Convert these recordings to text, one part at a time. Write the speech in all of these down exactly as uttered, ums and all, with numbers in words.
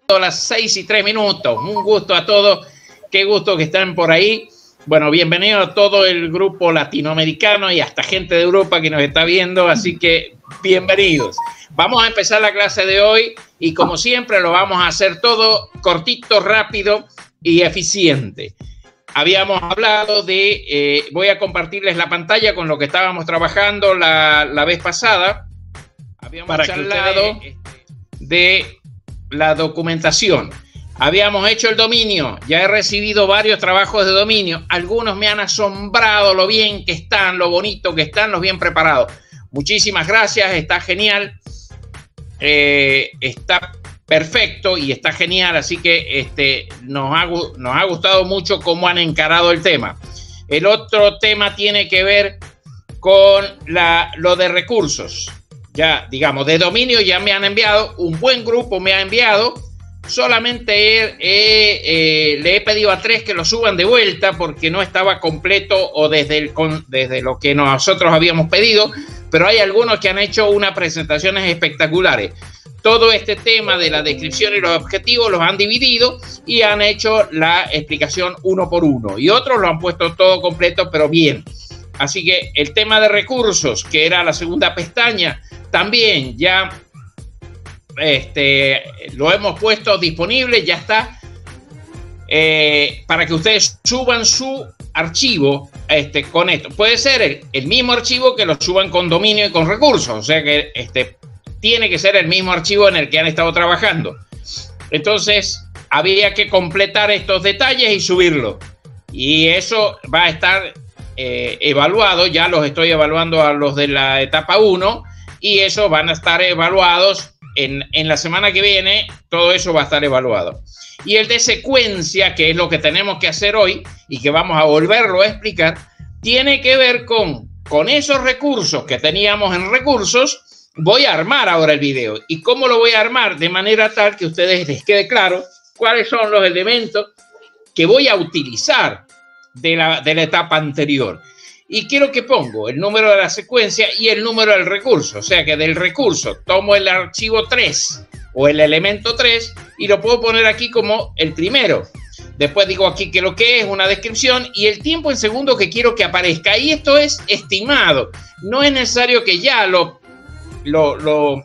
las seis y tres minutos. Un gusto a todos. Qué gusto que están por ahí. Bueno, bienvenido a todo el grupo latinoamericano y hasta gente de Europa que nos está viendo. Así que bienvenidos. Vamos a empezar la clase de hoy y como siempre lo vamos a hacer todo cortito, rápido y eficiente. Habíamos hablado de, eh, voy a compartirles la pantalla con lo que estábamos trabajando la, la vez pasada. Habíamos Para charlado ustedes... de la documentación. Habíamos hecho el dominio, ya he recibido varios trabajos de dominio. Algunos me han asombrado lo bien que están, lo bonito que están, los bien preparados. Muchísimas gracias, está genial. Eh, está perfecto y está genial, así que este, nos, ha, nos ha gustado mucho cómo han encarado el tema. El otro tema tiene que ver con la, lo de recursos. Ya, digamos, de dominio ya me han enviado, un buen grupo me ha enviado. Solamente he, he, eh, le he pedido a tres que lo suban de vuelta porque no estaba completo o desde, el, desde lo que nosotros habíamos pedido, pero hay algunos que han hecho unas presentaciones espectaculares. Todo este tema de la descripción y los objetivos los han dividido y han hecho la explicación uno por uno. Y otros lo han puesto todo completo, pero bien. Así que el tema de recursos, que era la segunda pestaña, también ya este, lo hemos puesto disponible, ya está. Eh, para que ustedes suban su archivo este, con esto. Puede ser el, el mismo archivo que lo suban con dominio y con recursos. O sea que este... tiene que ser el mismo archivo en el que han estado trabajando. Entonces, había que completar estos detalles y subirlo. Y eso va a estar eh, evaluado. Ya los estoy evaluando a los de la etapa uno. Y eso van a estar evaluados en, en la semana que viene. Todo eso va a estar evaluado. Y el de secuencia, que es lo que tenemos que hacer hoy y que vamos a volverlo a explicar, tiene que ver con, con esos recursos que teníamos en recursos. Voy a armar ahora el video. ¿Y cómo lo voy a armar? De manera tal que a ustedes les quede claro cuáles son los elementos que voy a utilizar de la, de la etapa anterior. Y quiero que pongo el número de la secuencia y el número del recurso. O sea que del recurso tomo el archivo tres o el elemento tres y lo puedo poner aquí como el primero. Después digo aquí que lo que es una descripción y el tiempo en segundo que quiero que aparezca. Y esto es estimado. No es necesario que ya lo Lo, lo,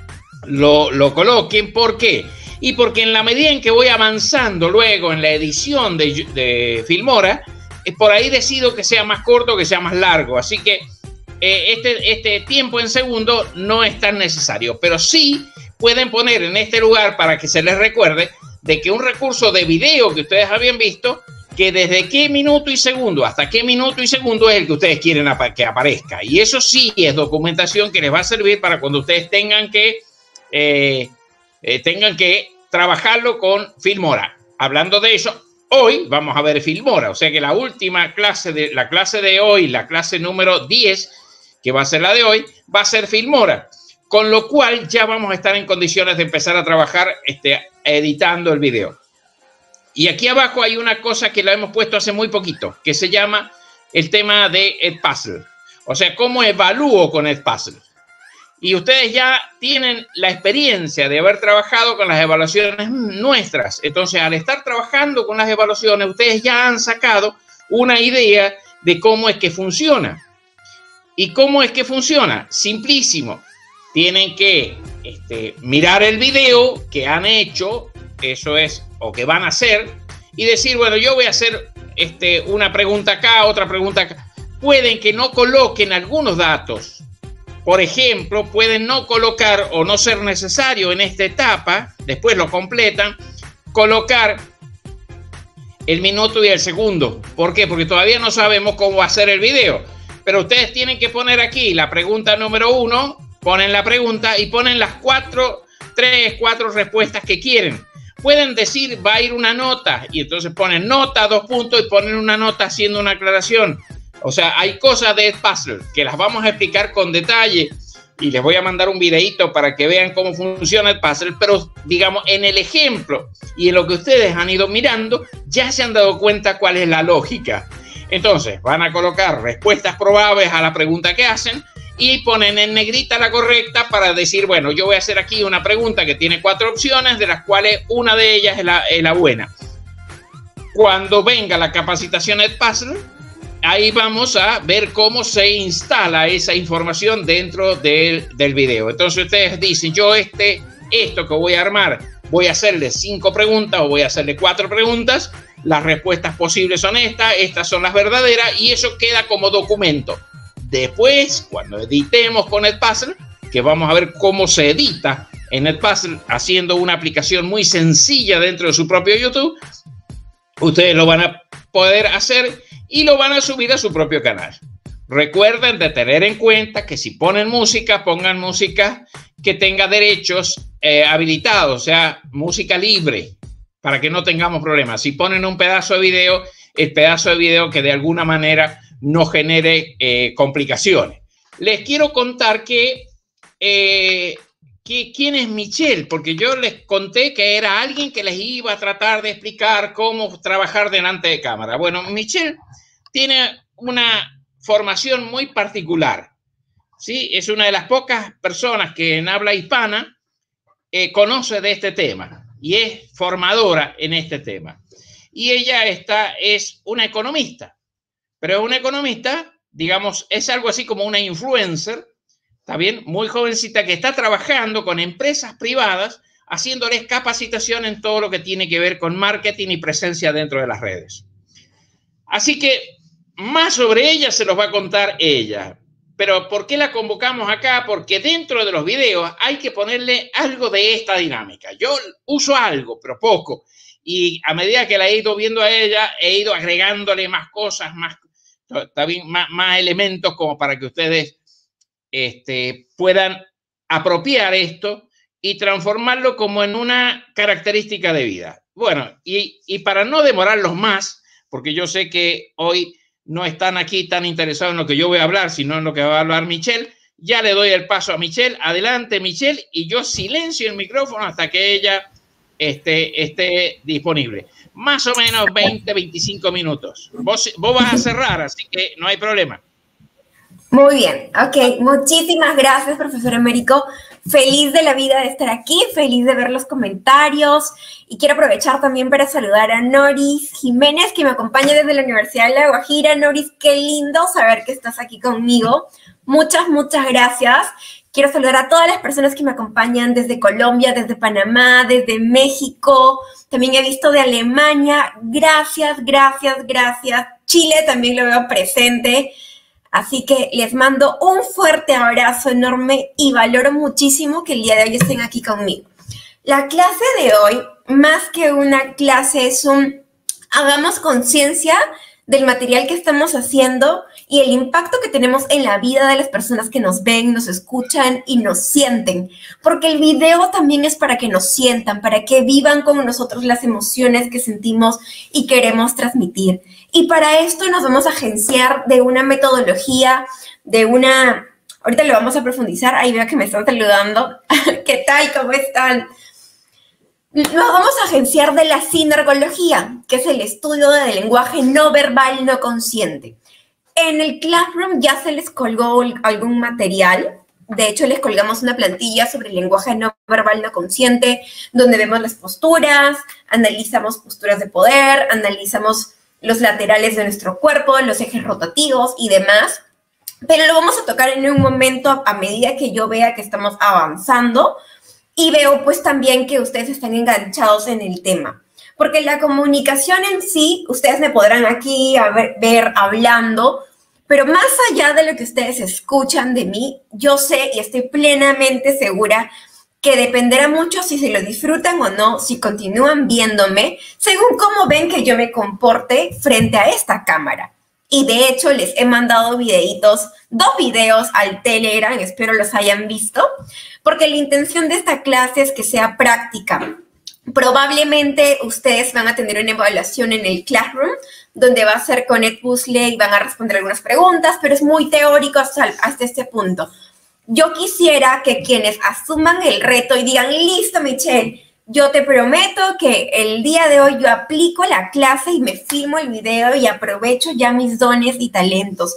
lo, lo coloquen. ¿Por qué? Y porque en la medida en que voy avanzando luego en la edición de, de Filmora, eh, por ahí decido que sea más corto o que sea más largo. Así que eh, este, este tiempo en segundo no es tan necesario. Pero sí pueden poner en este lugar para que se les recuerde de que un recurso de video que ustedes habían visto, que desde qué minuto y segundo hasta qué minuto y segundo es el que ustedes quieren que aparezca. Y eso sí es documentación que les va a servir para cuando ustedes tengan que, eh, eh, tengan que trabajarlo con Filmora. Hablando de eso, hoy vamos a ver Filmora. O sea que la última clase de la clase de hoy, la clase número diez, que va a ser la de hoy, va a ser Filmora. Con lo cual ya vamos a estar en condiciones de empezar a trabajar este, editando el video. Y aquí abajo hay una cosa que la hemos puesto hace muy poquito, que se llama el tema de Edpuzzle. O sea, cómo evalúo con Edpuzzle. Y ustedes ya tienen la experiencia de haber trabajado con las evaluaciones nuestras. Entonces, al estar trabajando con las evaluaciones, ustedes ya han sacado una idea de cómo es que funciona. ¿Y cómo es que funciona? Simplísimo. Tienen que este, mirar el video que han hecho, eso es, o que van a hacer, y decir, bueno, yo voy a hacer este, una pregunta acá, otra pregunta acá. Pueden que no coloquen algunos datos. Por ejemplo, pueden no colocar o no ser necesario en esta etapa, después lo completan, colocar el minuto y el segundo. ¿Por qué? Porque todavía no sabemos cómo va a ser el video. Pero ustedes tienen que poner aquí la pregunta número uno, ponen la pregunta y ponen las cuatro, tres, cuatro respuestas que quieren. Pueden decir, va a ir una nota, y entonces ponen nota, dos puntos, y ponen una nota haciendo una aclaración. O sea, hay cosas de Edpuzzle que las vamos a explicar con detalle, y les voy a mandar un videito para que vean cómo funciona Edpuzzle, pero digamos, en el ejemplo y en lo que ustedes han ido mirando, ya se han dado cuenta cuál es la lógica. Entonces, van a colocar respuestas probables a la pregunta que hacen, y ponen en negrita la correcta para decir, bueno, yo voy a hacer aquí una pregunta que tiene cuatro opciones, de las cuales una de ellas es la, es la buena. Cuando venga la capacitación Edpuzzle, ahí vamos a ver cómo se instala esa información dentro del, del video. Entonces ustedes dicen, yo este, esto que voy a armar, voy a hacerle cinco preguntas o voy a hacerle cuatro preguntas. Las respuestas posibles son estas, estas son las verdaderas y eso queda como documento. Después, cuando editemos con Edpuzzle, que vamos a ver cómo se edita en Edpuzzle haciendo una aplicación muy sencilla dentro de su propio YouTube, ustedes lo van a poder hacer y lo van a subir a su propio canal. Recuerden de tener en cuenta que si ponen música, pongan música que tenga derechos eh, habilitados, o sea, música libre, para que no tengamos problemas. Si ponen un pedazo de video, el pedazo de video que de alguna manera no genere eh, complicaciones. Les quiero contar que, eh, que quién es Michelle, porque yo les conté que era alguien que les iba a tratar de explicar cómo trabajar delante de cámara. Bueno, Michelle tiene una formación muy particular, ¿sí? Es una de las pocas personas que en habla hispana eh, conoce de este tema y es formadora en este tema. Y ella está, es una economista, pero es una economista, digamos, es algo así como una influencer, ¿está bien? Muy jovencita que está trabajando con empresas privadas, haciéndoles capacitación en todo lo que tiene que ver con marketing y presencia dentro de las redes. Así que más sobre ella se los va a contar ella. Pero ¿por qué la convocamos acá? Porque dentro de los videos hay que ponerle algo de esta dinámica. Yo uso algo, pero poco. Y a medida que la he ido viendo a ella, he ido agregándole más cosas, más, también más, más elementos como para que ustedes este, puedan apropiar esto y transformarlo como en una característica de vida. Bueno, y, y para no demorarlos más, porque yo sé que hoy no están aquí tan interesados en lo que yo voy a hablar, sino en lo que va a hablar Michelle, ya le doy el paso a Michelle. Adelante, Michelle, y yo silencio el micrófono hasta que ella esté, esté disponible. Más o menos veinte, veinticinco minutos. Vos, vos vas a cerrar, así que no hay problema. Muy bien, ok. Muchísimas gracias, profesor Américo. Feliz de la vida de estar aquí, feliz de ver los comentarios. Y quiero aprovechar también para saludar a Noris Jiménez, que me acompaña desde la Universidad de La Guajira. Noris, qué lindo saber que estás aquí conmigo. Muchas, muchas gracias. Quiero saludar a todas las personas que me acompañan desde Colombia, desde Panamá, desde México. También he visto de Alemania. Gracias, gracias, gracias. Chile también lo veo presente. Así que les mando un fuerte abrazo enorme y valoro muchísimo que el día de hoy estén aquí conmigo. La clase de hoy, más que una clase, es un hagamos conciencia del material que estamos haciendo y el impacto que tenemos en la vida de las personas que nos ven, nos escuchan y nos sienten. Porque el video también es para que nos sientan, para que vivan con nosotros las emociones que sentimos y queremos transmitir. Y para esto nos vamos a agenciar de una metodología, de una... Ahorita lo vamos a profundizar. Ahí veo que me están saludando. ¿Qué tal? ¿Cómo están? Nos vamos a agenciar de la sinergología, que es el estudio del lenguaje no verbal no consciente. En el Classroom ya se les colgó algún material. De hecho, les colgamos una plantilla sobre el lenguaje no verbal no consciente, donde vemos las posturas, analizamos posturas de poder, analizamos los laterales de nuestro cuerpo, los ejes rotativos y demás. Pero lo vamos a tocar en un momento a medida que yo vea que estamos avanzando y veo pues también que ustedes están enganchados en el tema. Porque la comunicación en sí, ustedes me podrán aquí a ver, ver hablando, pero más allá de lo que ustedes escuchan de mí, yo sé y estoy plenamente segura que dependerá mucho si se lo disfrutan o no, si continúan viéndome, según cómo ven que yo me comporte frente a esta cámara. Y de hecho les he mandado videitos, dos videos al Telegram, espero los hayan visto, porque la intención de esta clase es que sea práctica. Probablemente ustedes van a tener una evaluación en el Classroom, donde va a ser con Edpuzzle y van a responder algunas preguntas, pero es muy teórico hasta, hasta este punto. Yo quisiera que quienes asuman el reto y digan, listo, Michelle, yo te prometo que el día de hoy yo aplico la clase y me filmo el video y aprovecho ya mis dones y talentos.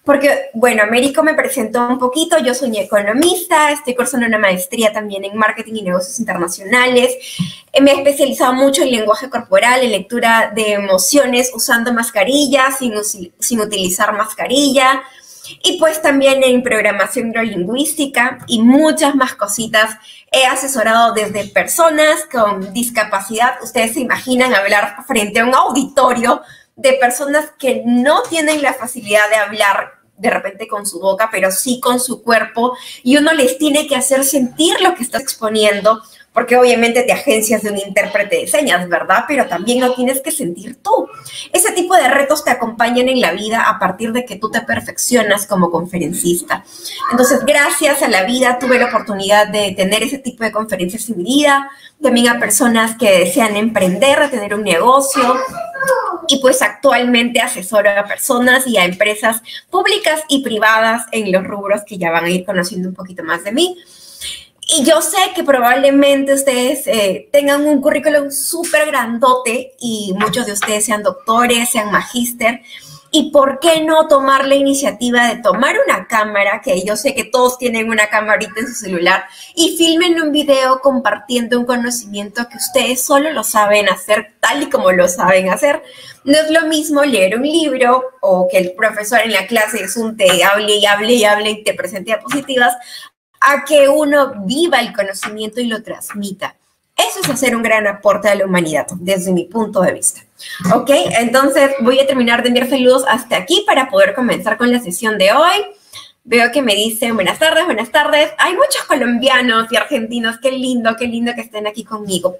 Porque, bueno, Américo me presentó un poquito, yo soy economista, estoy cursando una maestría también en marketing y negocios internacionales, me he especializado mucho en lenguaje corporal, en lectura de emociones usando mascarilla, sin, sin utilizar mascarilla, y pues también en programación neurolingüística y muchas más cositas. He asesorado desde personas con discapacidad, ustedes se imaginan hablar frente a un auditorio de personas que no tienen la facilidad de hablar de repente con su boca, pero sí con su cuerpo, y uno les tiene que hacer sentir lo que estás exponiendo, porque obviamente te agencias de un intérprete de señas, ¿verdad? Pero también lo tienes que sentir tú. Ese tipo de retos te acompañan en la vida a partir de que tú te perfeccionas como conferencista. Entonces, gracias a la vida tuve la oportunidad de tener ese tipo de conferencias en mi vida, también a personas que desean emprender, a tener un negocio, y pues actualmente asesoro a personas y a empresas públicas y privadas en los rubros que ya van a ir conociendo un poquito más de mí. Y yo sé que probablemente ustedes eh, tengan un currículum súper grandote y muchos de ustedes sean doctores, sean magíster. ¿Y por qué no tomar la iniciativa de tomar una cámara, que yo sé que todos tienen una cámara ahorita en su celular, y filmen un video compartiendo un conocimiento que ustedes solo lo saben hacer tal y como lo saben hacer? No es lo mismo leer un libro o que el profesor en la clase de Zoom te hable y hable y hable y te presente diapositivas, a que uno viva el conocimiento y lo transmita. Eso es hacer un gran aporte a la humanidad, desde mi punto de vista. ¿Ok? Entonces, voy a terminar de enviar saludos hasta aquí para poder comenzar con la sesión de hoy. Veo que me dicen buenas tardes, buenas tardes. Hay muchos colombianos y argentinos. Qué lindo, qué lindo que estén aquí conmigo.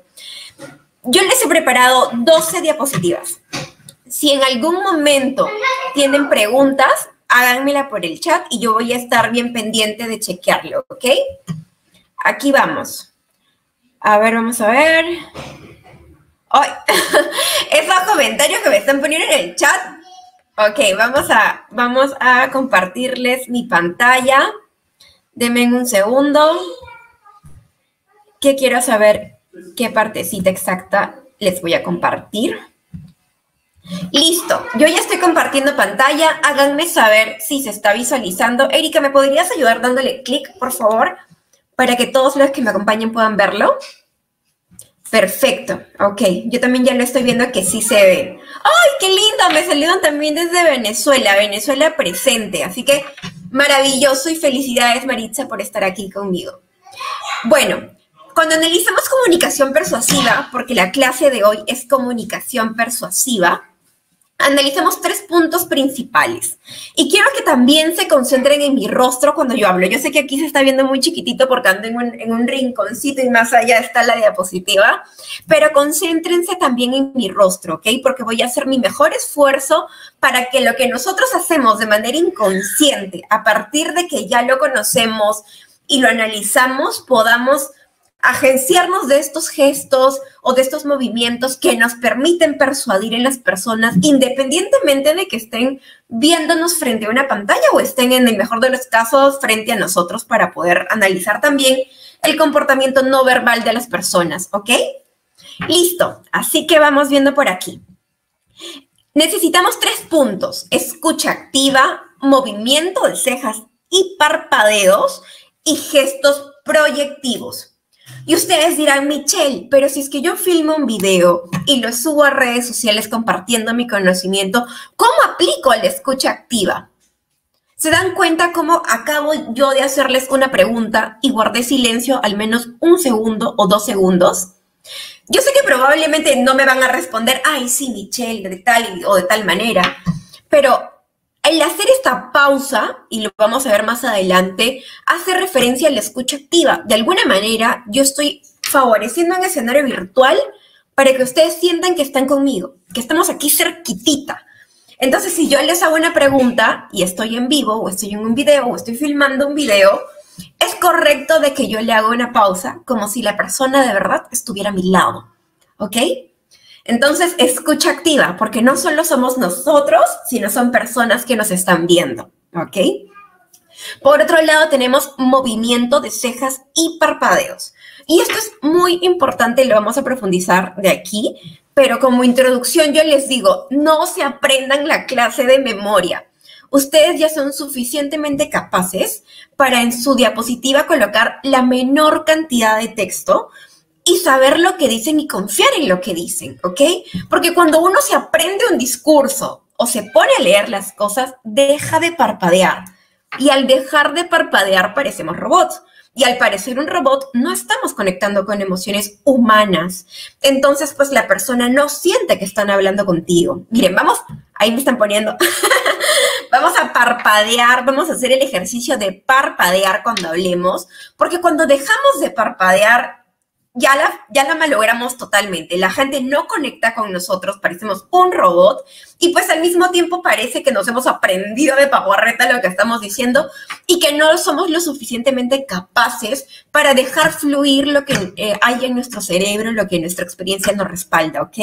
Yo les he preparado doce diapositivas. Si en algún momento tienen preguntas, háganmela por el chat y yo voy a estar bien pendiente de chequearlo, ¿ok? Aquí vamos. A ver, vamos a ver. ¡Ay! Esos comentarios que me están poniendo en el chat. Ok, vamos a, vamos a compartirles mi pantalla. Denme un segundo. Que quiero saber qué partecita exacta les voy a compartir. Listo, yo ya estoy compartiendo pantalla. Háganme saber si se está visualizando. Erika, ¿me podrías ayudar dándole clic, por favor? Para que todos los que me acompañen puedan verlo. Perfecto, ok. Yo también ya lo estoy viendo que sí se ve. ¡Ay, qué lindo! Me saludan también desde Venezuela. Venezuela presente. Así que maravilloso y felicidades, Maritza, por estar aquí conmigo. Bueno, cuando analizamos comunicación persuasiva, porque la clase de hoy es comunicación persuasiva, analizamos tres puntos principales. Y quiero que también se concentren en mi rostro cuando yo hablo. Yo sé que aquí se está viendo muy chiquitito porque ando en un, en un rinconcito y más allá está la diapositiva, pero concéntrense también en mi rostro, ¿ok? Porque voy a hacer mi mejor esfuerzo para que lo que nosotros hacemos de manera inconsciente, a partir de que ya lo conocemos y lo analizamos, podamos agenciarnos de estos gestos o de estos movimientos que nos permiten persuadir en las personas, independientemente de que estén viéndonos frente a una pantalla o estén, en el mejor de los casos, frente a nosotros, para poder analizar también el comportamiento no verbal de las personas, ¿ok? Listo, así que vamos viendo por aquí. Necesitamos tres puntos: escucha activa, movimiento de cejas y parpadeos y gestos proyectivos. Y ustedes dirán, Michelle, pero si es que yo filmo un video y lo subo a redes sociales compartiendo mi conocimiento, ¿cómo aplico la escucha activa? ¿Se dan cuenta cómo acabo yo de hacerles una pregunta y guardé silencio al menos un segundo o dos segundos? Yo sé que probablemente no me van a responder, ay, sí, Michelle, de tal o de tal manera, pero el hacer esta pausa, y lo vamos a ver más adelante, hace referencia a la escucha activa. De alguna manera, yo estoy favoreciendo un escenario virtual para que ustedes sientan que están conmigo, que estamos aquí cerquitita. Entonces, si yo les hago una pregunta y estoy en vivo, o estoy en un video, o estoy filmando un video, es correcto de que yo le haga una pausa, como si la persona de verdad estuviera a mi lado, ¿ok? Entonces, escucha activa, porque no solo somos nosotros, sino son personas que nos están viendo, ¿ok? Por otro lado, tenemos movimiento de cejas y parpadeos. Y esto es muy importante, lo vamos a profundizar de aquí, pero como introducción yo les digo, no se aprendan la clase de memoria. ustedes ya son suficientemente capaces para en su diapositiva colocar la menor cantidad de texto y saber lo que dicen y confiar en lo que dicen, ¿ok? Porque cuando uno se aprende un discurso o se pone a leer las cosas, deja de parpadear. Y al dejar de parpadear parecemos robots. Y al parecer un robot, no estamos conectando con emociones humanas. Entonces, pues la persona no siente que están hablando contigo. Miren, vamos, ahí me están poniendo. Vamos a parpadear, vamos a hacer el ejercicio de parpadear cuando hablemos, porque cuando dejamos de parpadear, ya la, ya la malogramos totalmente. La gente no conecta con nosotros, parecemos un robot, y pues al mismo tiempo parece que nos hemos aprendido de pajarreta lo que estamos diciendo y que no somos lo suficientemente capaces para dejar fluir lo que eh, hay en nuestro cerebro, lo que nuestra experiencia nos respalda, ¿ok?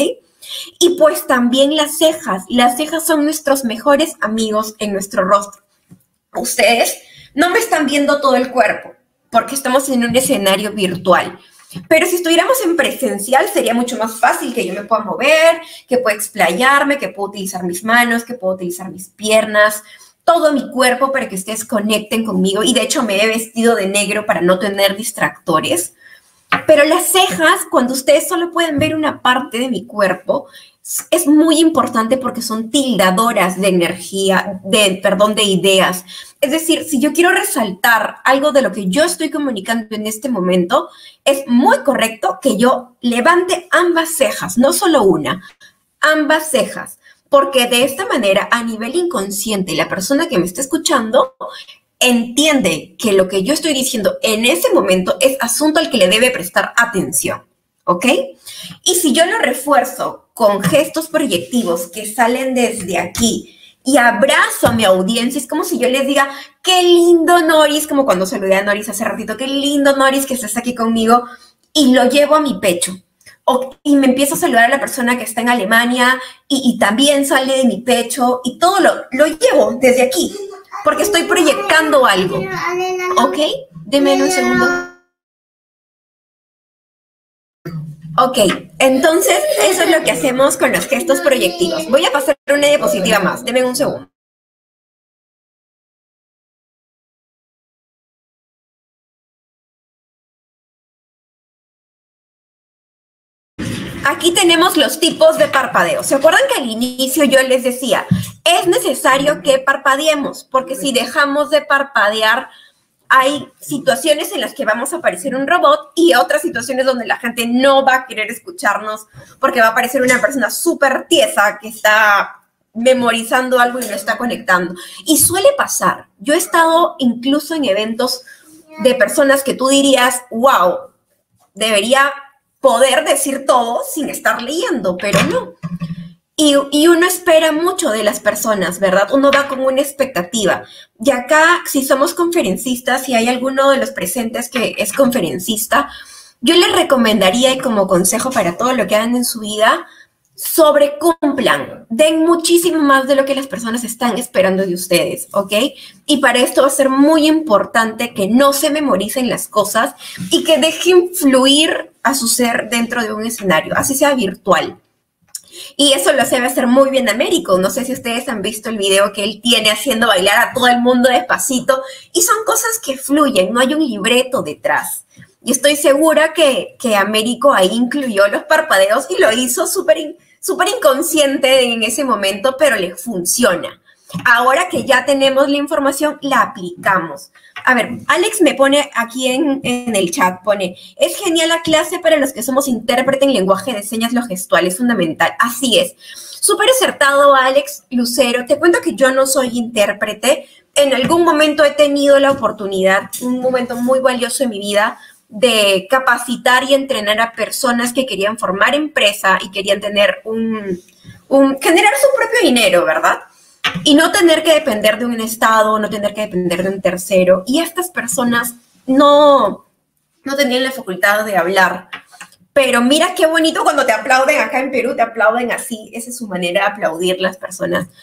Y pues también las cejas. Las cejas son nuestros mejores amigos en nuestro rostro. Ustedes no me están viendo todo el cuerpo porque estamos en un escenario virtual. Pero si estuviéramos en presencial, sería mucho más fácil que yo me pueda mover, que pueda explayarme, que pueda utilizar mis manos, que pueda utilizar mis piernas, todo mi cuerpo para que ustedes conecten conmigo. Y de hecho me he vestido de negro para no tener distractores. Pero las cejas, cuando ustedes solo pueden ver una parte de mi cuerpo, es muy importante porque son tildadoras de energía, de, perdón, de ideas. Es decir, si yo quiero resaltar algo de lo que yo estoy comunicando en este momento, es muy correcto que yo levante ambas cejas, no solo una, ambas cejas, porque de esta manera, a nivel inconsciente, la persona que me está escuchando entiende que lo que yo estoy diciendo en ese momento es asunto al que le debe prestar atención, ¿ok? Y si yo lo refuerzo con gestos proyectivos que salen desde aquí y abrazo a mi audiencia, es como si yo les diga, qué lindo, Noris, como cuando saludé a Noris hace ratito, qué lindo, Noris, que estás aquí conmigo, y lo llevo a mi pecho. O, y me empiezo a saludar a la persona que está en Alemania y, y también sale de mi pecho y todo lo, lo llevo desde aquí. Porque estoy proyectando algo, ¿ok? Deme un segundo. Ok, entonces eso es lo que hacemos con los gestos proyectivos. Voy a pasar una diapositiva más, deme un segundo. Aquí tenemos los tipos de parpadeo. ¿Se acuerdan que al inicio yo les decía, es necesario que parpadeemos? Porque si dejamos de parpadear, hay situaciones en las que vamos a parecer un robot y otras situaciones donde la gente no va a querer escucharnos porque va a parecer una persona súper tiesa que está memorizando algo y no está conectando. Y suele pasar. Yo he estado incluso en eventos de personas que tú dirías, wow, debería poder decir todo sin estar leyendo, pero no. Y, y uno espera mucho de las personas, ¿verdad? Uno va con una expectativa. Y acá, si somos conferencistas, si hay alguno de los presentes que es conferencista, yo les recomendaría y como consejo para todo lo que hagan en su vida, sobrecumplan, den muchísimo más de lo que las personas están esperando de ustedes, ¿ok? Y para esto va a ser muy importante que no se memoricen las cosas y que dejen fluir a su ser dentro de un escenario, así sea virtual. Y eso lo sabe hacer muy bien Américo. No sé si ustedes han visto el video que él tiene haciendo bailar a todo el mundo despacito. Y son cosas que fluyen, no hay un libreto detrás. Y estoy segura que, que Américo ahí incluyó los parpadeos y lo hizo súper súper inconsciente en ese momento, pero le funciona. Ahora que ya tenemos la información, la aplicamos. A ver, Alex me pone aquí en, en el chat, pone, es genial la clase para los que somos intérprete en lenguaje de señas, lo gestual es fundamental. Así es. Súper acertado, Alex Lucero. Te cuento que yo no soy intérprete. En algún momento he tenido la oportunidad, un momento muy valioso en mi vida, de capacitar y entrenar a personas que querían formar empresa y querían tener un, un generar su propio dinero, ¿verdad? Y no tener que depender de un estado, no tener que depender de un tercero. Y estas personas no, no tenían la facultad de hablar. Pero mira qué bonito cuando te aplauden acá en Perú, te aplauden así. Esa es su manera de aplaudir las personas.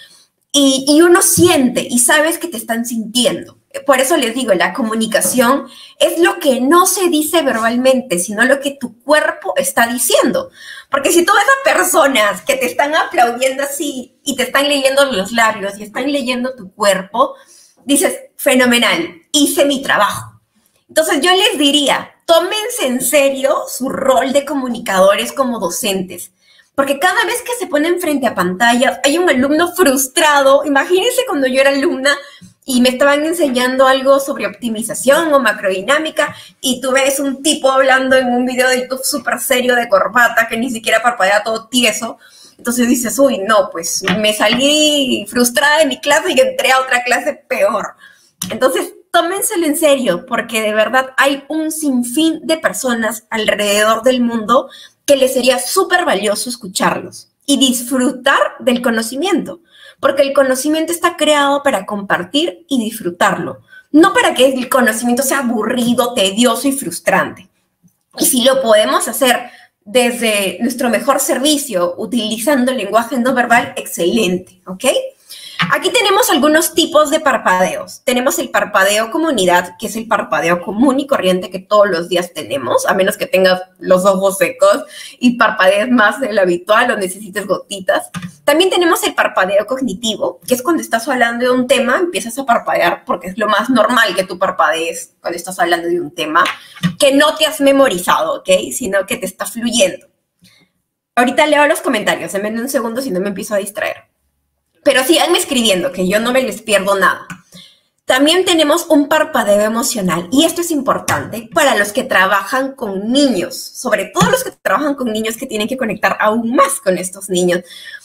y, y uno siente y sabes que te están sintiendo. Por eso les digo, la comunicación es lo que no se dice verbalmente, sino lo que tu cuerpo está diciendo. Porque si tú ves a personas que te están aplaudiendo así y te están leyendo los labios y están leyendo tu cuerpo, dices, fenomenal, hice mi trabajo. Entonces yo les diría, tómense en serio su rol de comunicadores como docentes. Porque cada vez que se ponen frente a pantallas, hay un alumno frustrado. Imagínense cuando yo era alumna y me estaban enseñando algo sobre optimización o macrodinámica y tú ves un tipo hablando en un video de YouTube súper serio de corbata que ni siquiera parpadea, todo tieso. Entonces dices, uy, no, pues me salí frustrada de mi clase y entré a otra clase peor. Entonces, tómenselo en serio porque de verdad hay un sinfín de personas alrededor del mundo que les sería súper valioso escucharlos y disfrutar del conocimiento, porque el conocimiento está creado para compartir y disfrutarlo, no para que el conocimiento sea aburrido, tedioso y frustrante. Y si lo podemos hacer desde nuestro mejor servicio, utilizando el lenguaje no verbal, excelente, ¿ok? Aquí tenemos algunos tipos de parpadeos. Tenemos el parpadeo comunidad, que es el parpadeo común y corriente que todos los días tenemos, a menos que tengas los ojos secos y parpadees más de lo habitual o necesites gotitas. También tenemos el parpadeo cognitivo, que es cuando estás hablando de un tema, empiezas a parpadear porque es lo más normal que tú parpadees cuando estás hablando de un tema que no te has memorizado, ¿ok? Sino que te está fluyendo. Ahorita leo los comentarios, en un segundo si no me empiezo a distraer. Pero síganme escribiendo, que yo no me les pierdo nada. También tenemos un parpadeo emocional, y esto es importante para los que trabajan con niños, sobre todo los que trabajan con niños que tienen que conectar aún más con estos niños.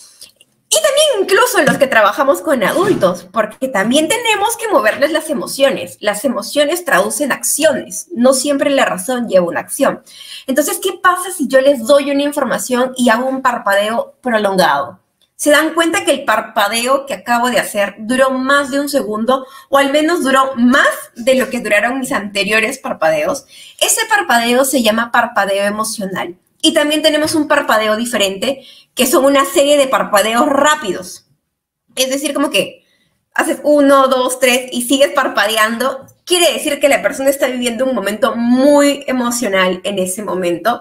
Y también incluso los que trabajamos con adultos, porque también tenemos que moverles las emociones. Las emociones traducen acciones, no siempre la razón lleva una acción. Entonces, ¿qué pasa si yo les doy una información y hago un parpadeo prolongado? Se dan cuenta que el parpadeo que acabo de hacer duró más de un segundo, o al menos duró más de lo que duraron mis anteriores parpadeos. Ese parpadeo se llama parpadeo emocional. Y también tenemos un parpadeo diferente, que son una serie de parpadeos rápidos. Es decir, como que haces uno, dos, tres y sigues parpadeando. Quiere decir que la persona está viviendo un momento muy emocional en ese momento.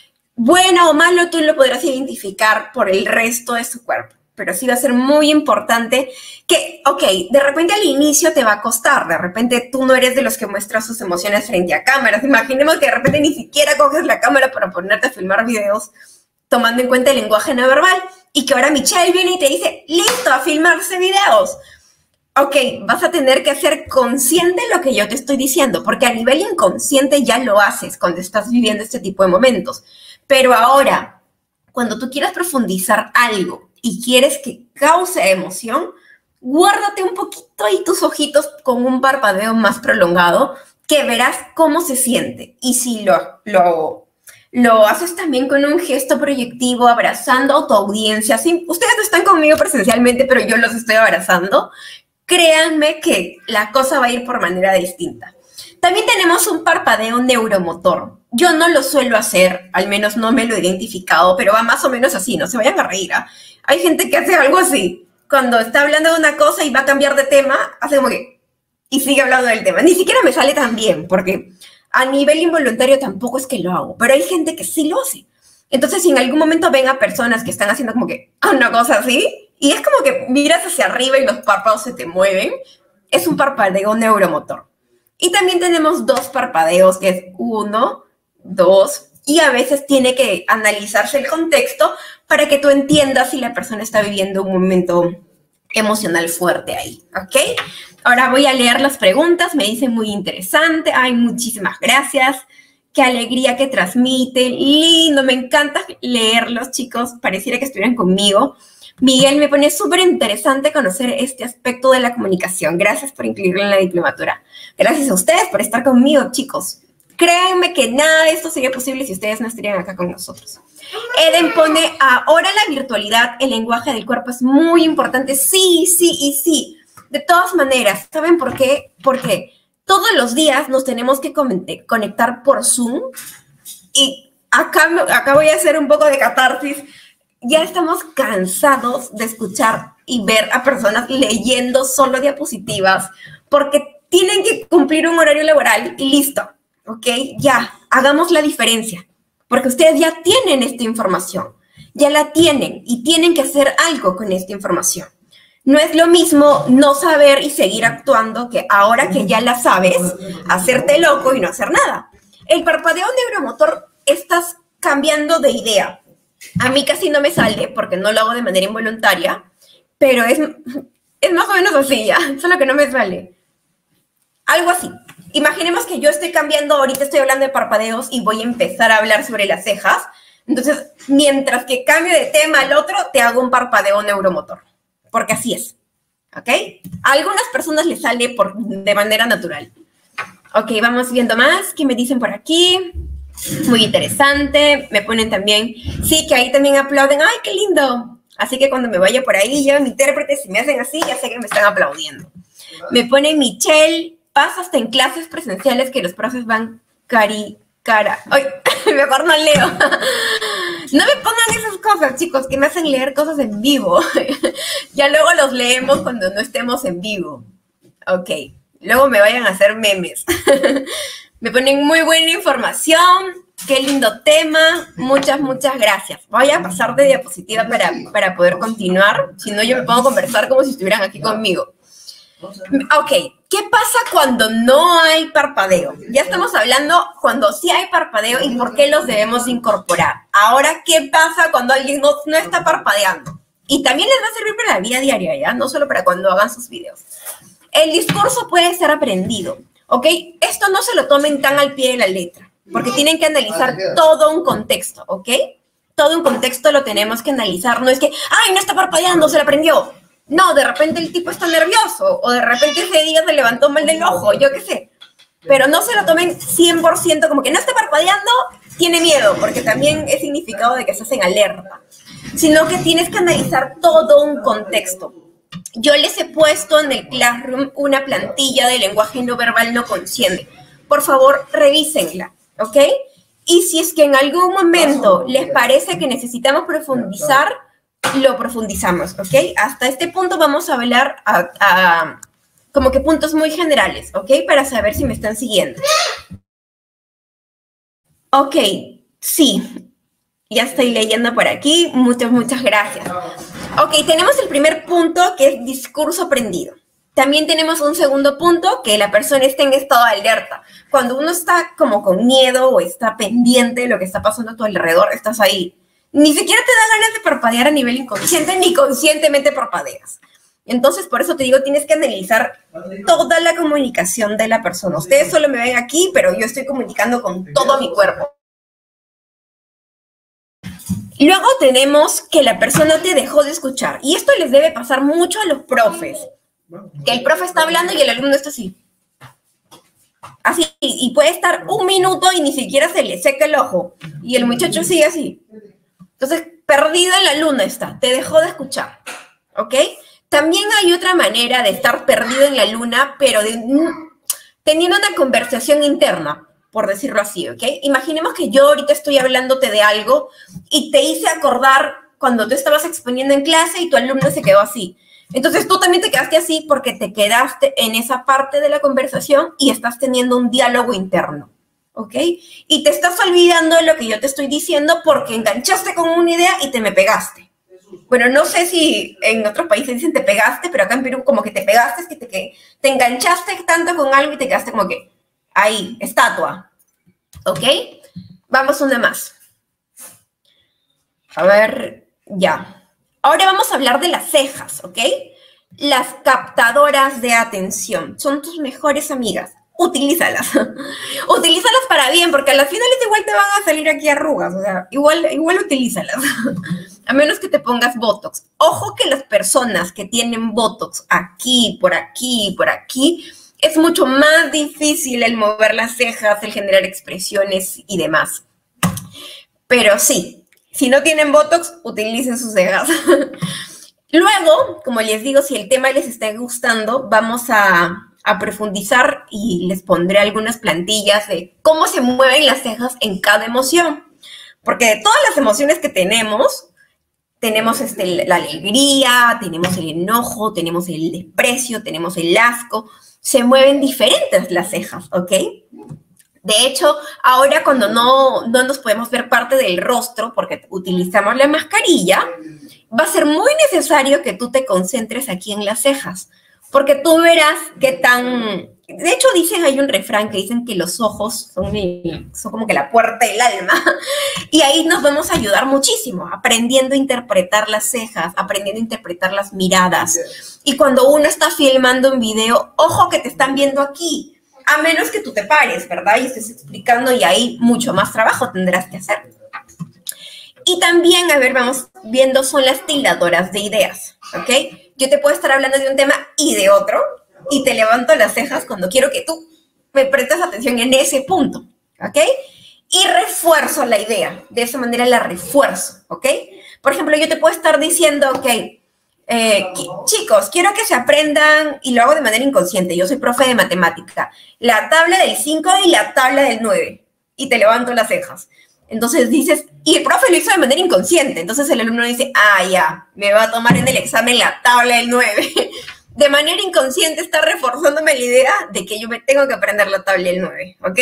Bueno o malo, tú lo podrás identificar por el resto de su cuerpo, pero sí va a ser muy importante que, ok, de repente al inicio te va a costar, de repente tú no eres de los que muestras sus emociones frente a cámaras. Imaginemos que de repente ni siquiera coges la cámara para ponerte a filmar videos tomando en cuenta el lenguaje no verbal y que ahora Michelle viene y te dice, listo, a filmarse videos. Ok, vas a tener que ser consciente de lo que yo te estoy diciendo, porque a nivel inconsciente ya lo haces cuando estás viviendo este tipo de momentos. Pero ahora, cuando tú quieras profundizar algo y quieres que cause emoción, guárdate un poquito ahí tus ojitos con un parpadeo más prolongado, que verás cómo se siente. Y si lo, lo, lo haces también con un gesto proyectivo, abrazando a tu audiencia, ¿sí? Ustedes no están conmigo presencialmente, pero yo los estoy abrazando, créanme que la cosa va a ir por manera distinta. También tenemos un parpadeo neuromotor. Yo no lo suelo hacer, al menos no me lo he identificado, pero va más o menos así, no se vayan a reír, ¿eh? Hay gente que hace algo así, cuando está hablando de una cosa y va a cambiar de tema, hace como que, y sigue hablando del tema. Ni siquiera me sale tan bien, porque a nivel involuntario tampoco es que lo hago, pero hay gente que sí lo hace. Entonces, si en algún momento ven a personas que están haciendo como que una cosa así, y es como que miras hacia arriba y los párpados se te mueven, es un parpadeo neuromotor. Y también tenemos dos parpadeos, que es uno, dos, y a veces tiene que analizarse el contexto para que tú entiendas si la persona está viviendo un momento emocional fuerte ahí, ¿ok? Ahora voy a leer las preguntas, me dicen muy interesante, ay, muchísimas gracias, qué alegría que transmiten, lindo, me encanta leerlos, chicos, pareciera que estuvieran conmigo. Miguel, me pone súper interesante conocer este aspecto de la comunicación. Gracias por incluirlo en la diplomatura. Gracias a ustedes por estar conmigo, chicos. Créanme que nada de esto sería posible si ustedes no estarían acá con nosotros. Eden pone, ahora la virtualidad, el lenguaje del cuerpo es muy importante. Sí, sí y sí. De todas maneras, ¿saben por qué? Porque todos los días nos tenemos que conectar por Zoom. Y acá, acá voy a hacer un poco de catarsis. Ya estamos cansados de escuchar y ver a personas leyendo solo diapositivas porque tienen que cumplir un horario laboral y listo, ¿ok? Ya, hagamos la diferencia, porque ustedes ya tienen esta información, ya la tienen y tienen que hacer algo con esta información. No es lo mismo no saber y seguir actuando que ahora que ya la sabes, hacerte loco y no hacer nada. El parpadeo neuromotor, estás cambiando de idea. A mí casi no me sale porque no lo hago de manera involuntaria, pero es, es más o menos así ya, solo que no me sale. Algo así. Imaginemos que yo estoy cambiando, ahorita estoy hablando de parpadeos y voy a empezar a hablar sobre las cejas. Entonces, mientras que cambio de tema al otro, te hago un parpadeo neuromotor. Porque así es, ¿ok? A algunas personas les sale por, de manera natural. Ok, vamos viendo más. ¿Qué me dicen por aquí? Muy interesante. Me ponen también, sí, que ahí también aplauden. ¡Ay, qué lindo! Así que cuando me vaya por ahí, yo, mi intérprete, si me hacen así, ya sé que me están aplaudiendo. Me pone Michelle, pasa hasta en clases presenciales que los profes van cari, cara. ¡Ay! Mejor no leo. No me pongan esas cosas, chicos, que me hacen leer cosas en vivo. Ya luego los leemos cuando no estemos en vivo. Ok. Luego me vayan a hacer memes. Me ponen muy buena información. Qué lindo tema. Muchas, muchas gracias. Voy a pasar de diapositiva para, para poder continuar. Si no, yo me pongo a conversar como si estuvieran aquí conmigo. Ok, ¿qué pasa cuando no hay parpadeo? Ya estamos hablando cuando sí hay parpadeo y por qué los debemos incorporar. Ahora, ¿qué pasa cuando alguien no, no está parpadeando? Y también les va a servir para la vida diaria, ¿ya? No solo para cuando hagan sus videos. El discurso puede ser aprendido, ¿ok? Esto no se lo tomen tan al pie de la letra, porque tienen que analizar todo un contexto, ¿ok? Todo un contexto lo tenemos que analizar. No es que, ¡ay, no está parpadeando, se lo aprendió! No, de repente el tipo está nervioso, o de repente ese día se levantó mal del ojo, yo qué sé. Pero no se lo tomen cien por ciento como que no está parpadeando, tiene miedo, porque también es significado de que estás en alerta. Sino que tienes que analizar todo un contexto. Yo les he puesto en el Classroom una plantilla de lenguaje no verbal no consciente. Por favor, revísenla, ¿ok? Y si es que en algún momento les parece que necesitamos profundizar, lo profundizamos, ¿ok? Hasta este punto vamos a hablar a, a, como que puntos muy generales, ¿ok? Para saber si me están siguiendo. Ok, sí. Ya estoy leyendo por aquí. Muchas, muchas gracias. Ok, tenemos el primer punto que es discurso aprendido. También tenemos un segundo punto, que la persona esté en estado de alerta. Cuando uno está como con miedo o está pendiente de lo que está pasando a tu alrededor, estás ahí. Ni siquiera te da ganas de parpadear a nivel inconsciente, ni conscientemente parpadeas. Entonces, por eso te digo, tienes que analizar toda la comunicación de la persona. Ustedes solo me ven aquí, pero yo estoy comunicando con todo mi cuerpo. Luego tenemos que la persona te dejó de escuchar. Y esto les debe pasar mucho a los profes. Que el profe está hablando y el alumno está así. Así, y puede estar un minuto y ni siquiera se le seca el ojo. Y el muchacho sigue así. Entonces, perdido en la luna está, te dejó de escuchar, ¿ok? También hay otra manera de estar perdido en la luna, pero de, teniendo una conversación interna, por decirlo así, ¿ok? Imaginemos que yo ahorita estoy hablándote de algo y te hice acordar cuando tú estabas exponiendo en clase y tu alumno se quedó así. Entonces, tú también te quedaste así porque te quedaste en esa parte de la conversación y estás teniendo un diálogo interno. ¿Ok? Y te estás olvidando de lo que yo te estoy diciendo porque enganchaste con una idea y te me pegaste. Bueno, no sé si en otros países dicen te pegaste, pero acá en Perú como que te pegaste, es que te, que te enganchaste tanto con algo y te quedaste como que ahí, estatua. ¿Ok? Vamos una más. A ver, ya. Ahora vamos a hablar de las cejas, ¿ok? Las captadoras de atención son tus mejores amigas. Utilízalas. Utilízalas para bien, porque a las finales igual te van a salir aquí arrugas. O sea, igual, igual utilízalas. A menos que te pongas Botox. Ojo que las personas que tienen Botox aquí, por aquí, por aquí, es mucho más difícil el mover las cejas, el generar expresiones y demás. Pero sí, si no tienen Botox, utilicen sus cejas. Luego, como les digo, si el tema les está gustando, vamos a... a profundizar y les pondré algunas plantillas de cómo se mueven las cejas en cada emoción. Porque de todas las emociones que tenemos, tenemos este, la alegría, tenemos el enojo, tenemos el desprecio, tenemos el asco. Se mueven diferentes las cejas, ¿ok? De hecho, ahora cuando no, no nos podemos ver parte del rostro porque utilizamos la mascarilla, va a ser muy necesario que tú te concentres aquí en las cejas, porque tú verás qué tan... De hecho, dicen, hay un refrán que dicen que los ojos son, el, son como que la puerta del alma, y ahí nos vamos a ayudar muchísimo, aprendiendo a interpretar las cejas, aprendiendo a interpretar las miradas. Y cuando uno está filmando un video, ojo que te están viendo aquí, a menos que tú te pares, ¿verdad? Y estés explicando, y ahí mucho más trabajo tendrás que hacer. Y también, a ver, vamos viendo, son las tildadoras de ideas, ¿ok? Yo te puedo estar hablando de un tema y de otro, y te levanto las cejas cuando quiero que tú me prestes atención en ese punto, ¿ok? Y refuerzo la idea, de esa manera la refuerzo, ¿ok? Por ejemplo, yo te puedo estar diciendo, ok, eh, chicos, quiero que se aprendan, y lo hago de manera inconsciente, yo soy profe de matemática, la tabla del cinco y la tabla del nueve, y te levanto las cejas. Entonces dices, y el profe lo hizo de manera inconsciente, entonces el alumno dice, ah, ya, me va a tomar en el examen la tabla del nueve. De manera inconsciente está reforzándome la idea de que yo me tengo que aprender la tabla del nueve, ¿ok?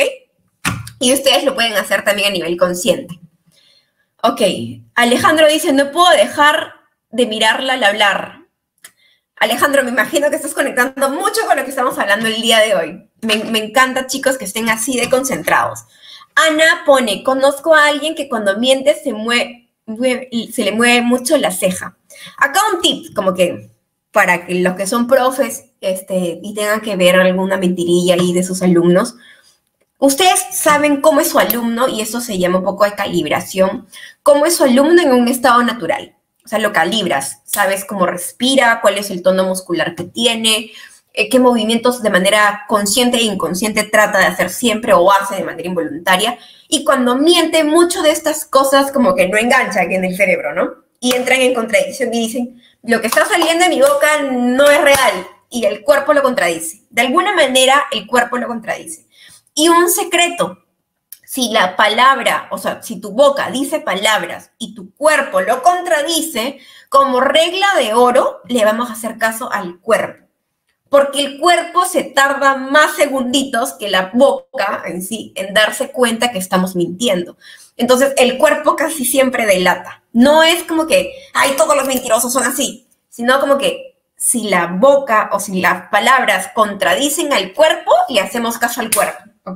Y ustedes lo pueden hacer también a nivel consciente. Ok, Alejandro dice, no puedo dejar de mirarla al hablar. Alejandro, me imagino que estás conectando mucho con lo que estamos hablando el día de hoy. Me, me encanta, chicos, que estén así de concentrados. Ana pone, conozco a alguien que cuando miente se, mueve, mueve, se le mueve mucho la ceja. Acá un tip, como que para que los que son profes este, y tengan que ver alguna mentirilla ahí de sus alumnos, ustedes saben cómo es su alumno, y eso se llama un poco de calibración, cómo es su alumno en un estado natural. O sea, lo calibras, sabes cómo respira, cuál es el tono muscular que tiene, eh, qué movimientos de manera consciente e inconsciente trata de hacer siempre o hace de manera involuntaria. Y cuando miente, mucho de estas cosas como que no enganchan en el cerebro, ¿no? Y entran en contradicción y dicen, lo que está saliendo de mi boca no es real, y el cuerpo lo contradice. De alguna manera, el cuerpo lo contradice. Y un secreto, si la palabra, o sea, si tu boca dice palabras y tu cuerpo lo contradice, como regla de oro, le vamos a hacer caso al cuerpo. Porque el cuerpo se tarda más segunditos que la boca en sí en darse cuenta que estamos mintiendo. Entonces, el cuerpo casi siempre delata. No es como que, ay, todos los mentirosos son así, sino como que si la boca o si las palabras contradicen al cuerpo, le hacemos caso al cuerpo, ¿ok?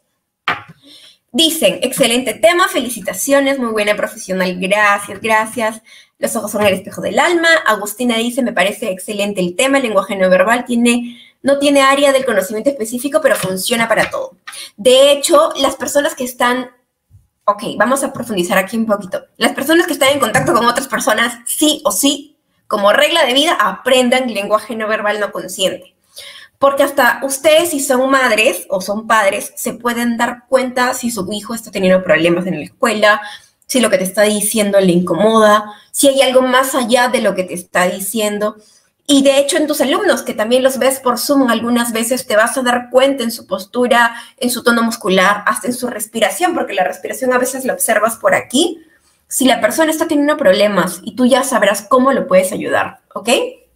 Dicen, excelente tema, felicitaciones, muy buena profesional, gracias, gracias. Los ojos son el espejo del alma. Agustina dice, me parece excelente el tema, el lenguaje no verbal tiene, no tiene área del conocimiento específico, pero funciona para todo. De hecho, las personas que están, ok, vamos a profundizar aquí un poquito. Las personas que están en contacto con otras personas, sí o sí, como regla de vida, aprendan lenguaje no verbal no consciente. Porque hasta ustedes, si son madres o son padres, se pueden dar cuenta si su hijo está teniendo problemas en la escuela, si lo que te está diciendo le incomoda, si hay algo más allá de lo que te está diciendo. Y de hecho, en tus alumnos, que también los ves por Zoom, algunas veces te vas a dar cuenta en su postura, en su tono muscular, hasta en su respiración, porque la respiración a veces la observas por aquí. Si la persona está teniendo problemas y tú ya sabrás cómo lo puedes ayudar, ¿ok?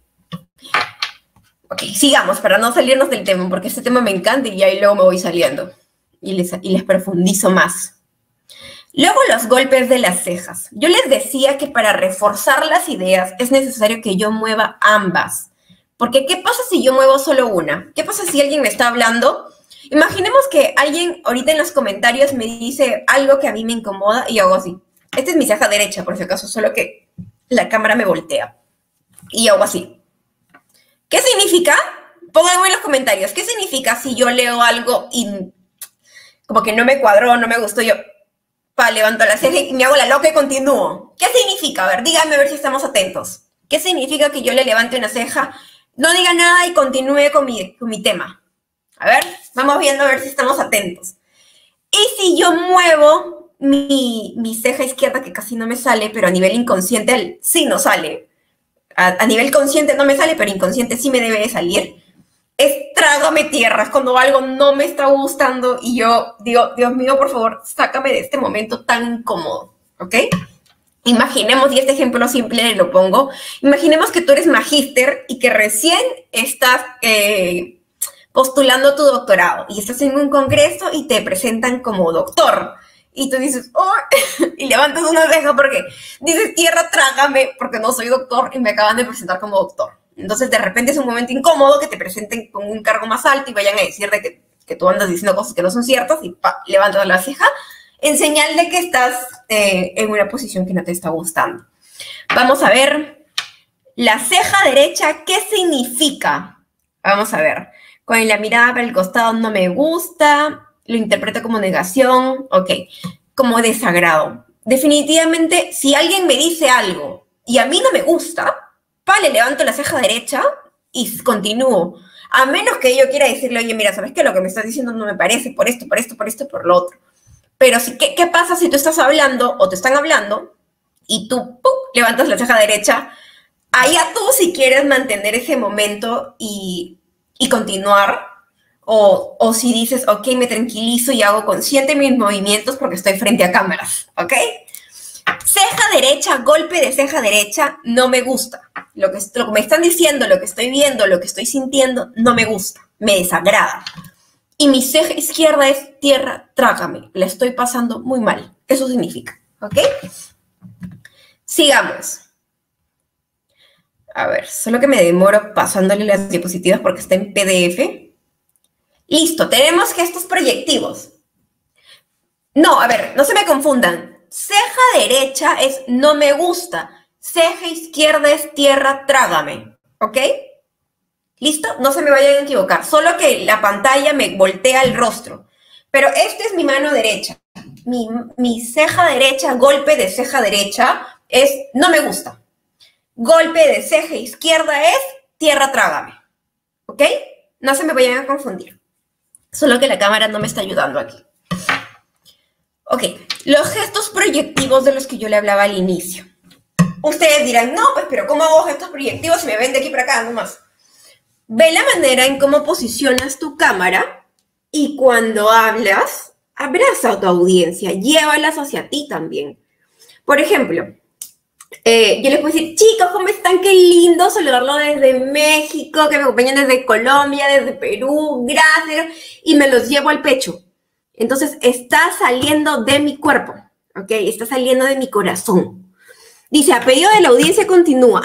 Ok, sigamos para no salirnos del tema, porque este tema me encanta y ahí luego me voy saliendo y les, y les profundizo más. Luego los golpes de las cejas. Yo les decía que para reforzar las ideas es necesario que yo mueva ambas. Porque ¿qué pasa si yo muevo solo una? ¿Qué pasa si alguien me está hablando? Imaginemos que alguien ahorita en los comentarios me dice algo que a mí me incomoda y yo hago así. Esta es mi ceja derecha, por si acaso, solo que la cámara me voltea. Y yo hago así. ¿Qué significa? Pónganme en los comentarios. ¿Qué significa si yo leo algo y como que no me cuadró, no me gustó? Yo pa, levanto la ceja y me hago la loca y continúo. ¿Qué significa? A ver, díganme a ver si estamos atentos. ¿Qué significa que yo le levante una ceja, no diga nada y continúe con mi, con mi tema? A ver, vamos viendo a ver si estamos atentos. Y si yo muevo mi, mi ceja izquierda, que casi no me sale, pero a nivel inconsciente sí no sale. A, a nivel consciente no me sale, pero inconsciente sí me debe de salir. Es trágame tierras cuando algo no me está gustando y yo digo, Dios mío, por favor, sácame de este momento tan incómodo, ¿ok? Imaginemos, y este ejemplo simple lo pongo, imaginemos que tú eres magíster y que recién estás eh, postulando tu doctorado y estás en un congreso y te presentan como doctor. Y tú dices, oh, y levantas una ceja porque dices, tierra, trágame, porque no soy doctor y me acaban de presentar como doctor. Entonces, de repente es un momento incómodo que te presenten con un cargo más alto y vayan a decir de que, que tú andas diciendo cosas que no son ciertas y pa, levantas la ceja en señal de que estás eh, en una posición que no te está gustando. Vamos a ver la ceja derecha, ¿qué significa? Vamos a ver. Con la mirada para el costado no me gusta, lo interpreto como negación, ok, como desagrado. Definitivamente, si alguien me dice algo y a mí no me gusta, vale, levanto la ceja derecha y continúo. A menos que yo quiera decirle, oye, mira, ¿sabes qué? Lo que me estás diciendo no me parece por esto, por esto, por esto, por lo otro. Pero si, ¿qué, ¿qué pasa si tú estás hablando o te están hablando y tú ¡pum!, levantas la ceja derecha? Allá tú si quieres mantener ese momento y, y continuar, o, o si dices, ok, me tranquilizo y hago consciente mis movimientos porque estoy frente a cámaras, ¿ok? Ceja derecha, golpe de ceja derecha, no me gusta. Lo que, lo que me están diciendo, lo que estoy viendo, lo que estoy sintiendo, no me gusta, me desagrada. Y mi ceja izquierda es tierra, trágame, la estoy pasando muy mal. Eso significa, ¿ok? Sigamos. A ver, solo que me demoro pasándole las diapositivas porque está en P D F. Listo, tenemos gestos proyectivos. No, a ver, no se me confundan. Ceja derecha es no me gusta. Ceja izquierda es tierra, trágame. ¿Ok? ¿Listo? No se me vayan a equivocar. Solo que la pantalla me voltea el rostro. Pero esta es mi mano derecha. Mi, mi ceja derecha, golpe de ceja derecha, es no me gusta. Golpe de ceja izquierda es tierra, trágame. ¿Ok? No se me vayan a confundir. Solo que la cámara no me está ayudando aquí. Ok, los gestos proyectivos de los que yo le hablaba al inicio. Ustedes dirán, no, pues, pero ¿cómo hago gestos proyectivos si me ven de aquí para acá nomás? Ve la manera en cómo posicionas tu cámara y cuando hablas, abraza a tu audiencia, llévalas hacia ti también. Por ejemplo, eh, yo les puedo decir, chicos, ¿cómo están? Qué lindo saludarlo desde México, que me acompañan desde Colombia, desde Perú, gracias, y me los llevo al pecho. Entonces, está saliendo de mi cuerpo, ¿ok? Está saliendo de mi corazón. Dice, a pedido de la audiencia continúa.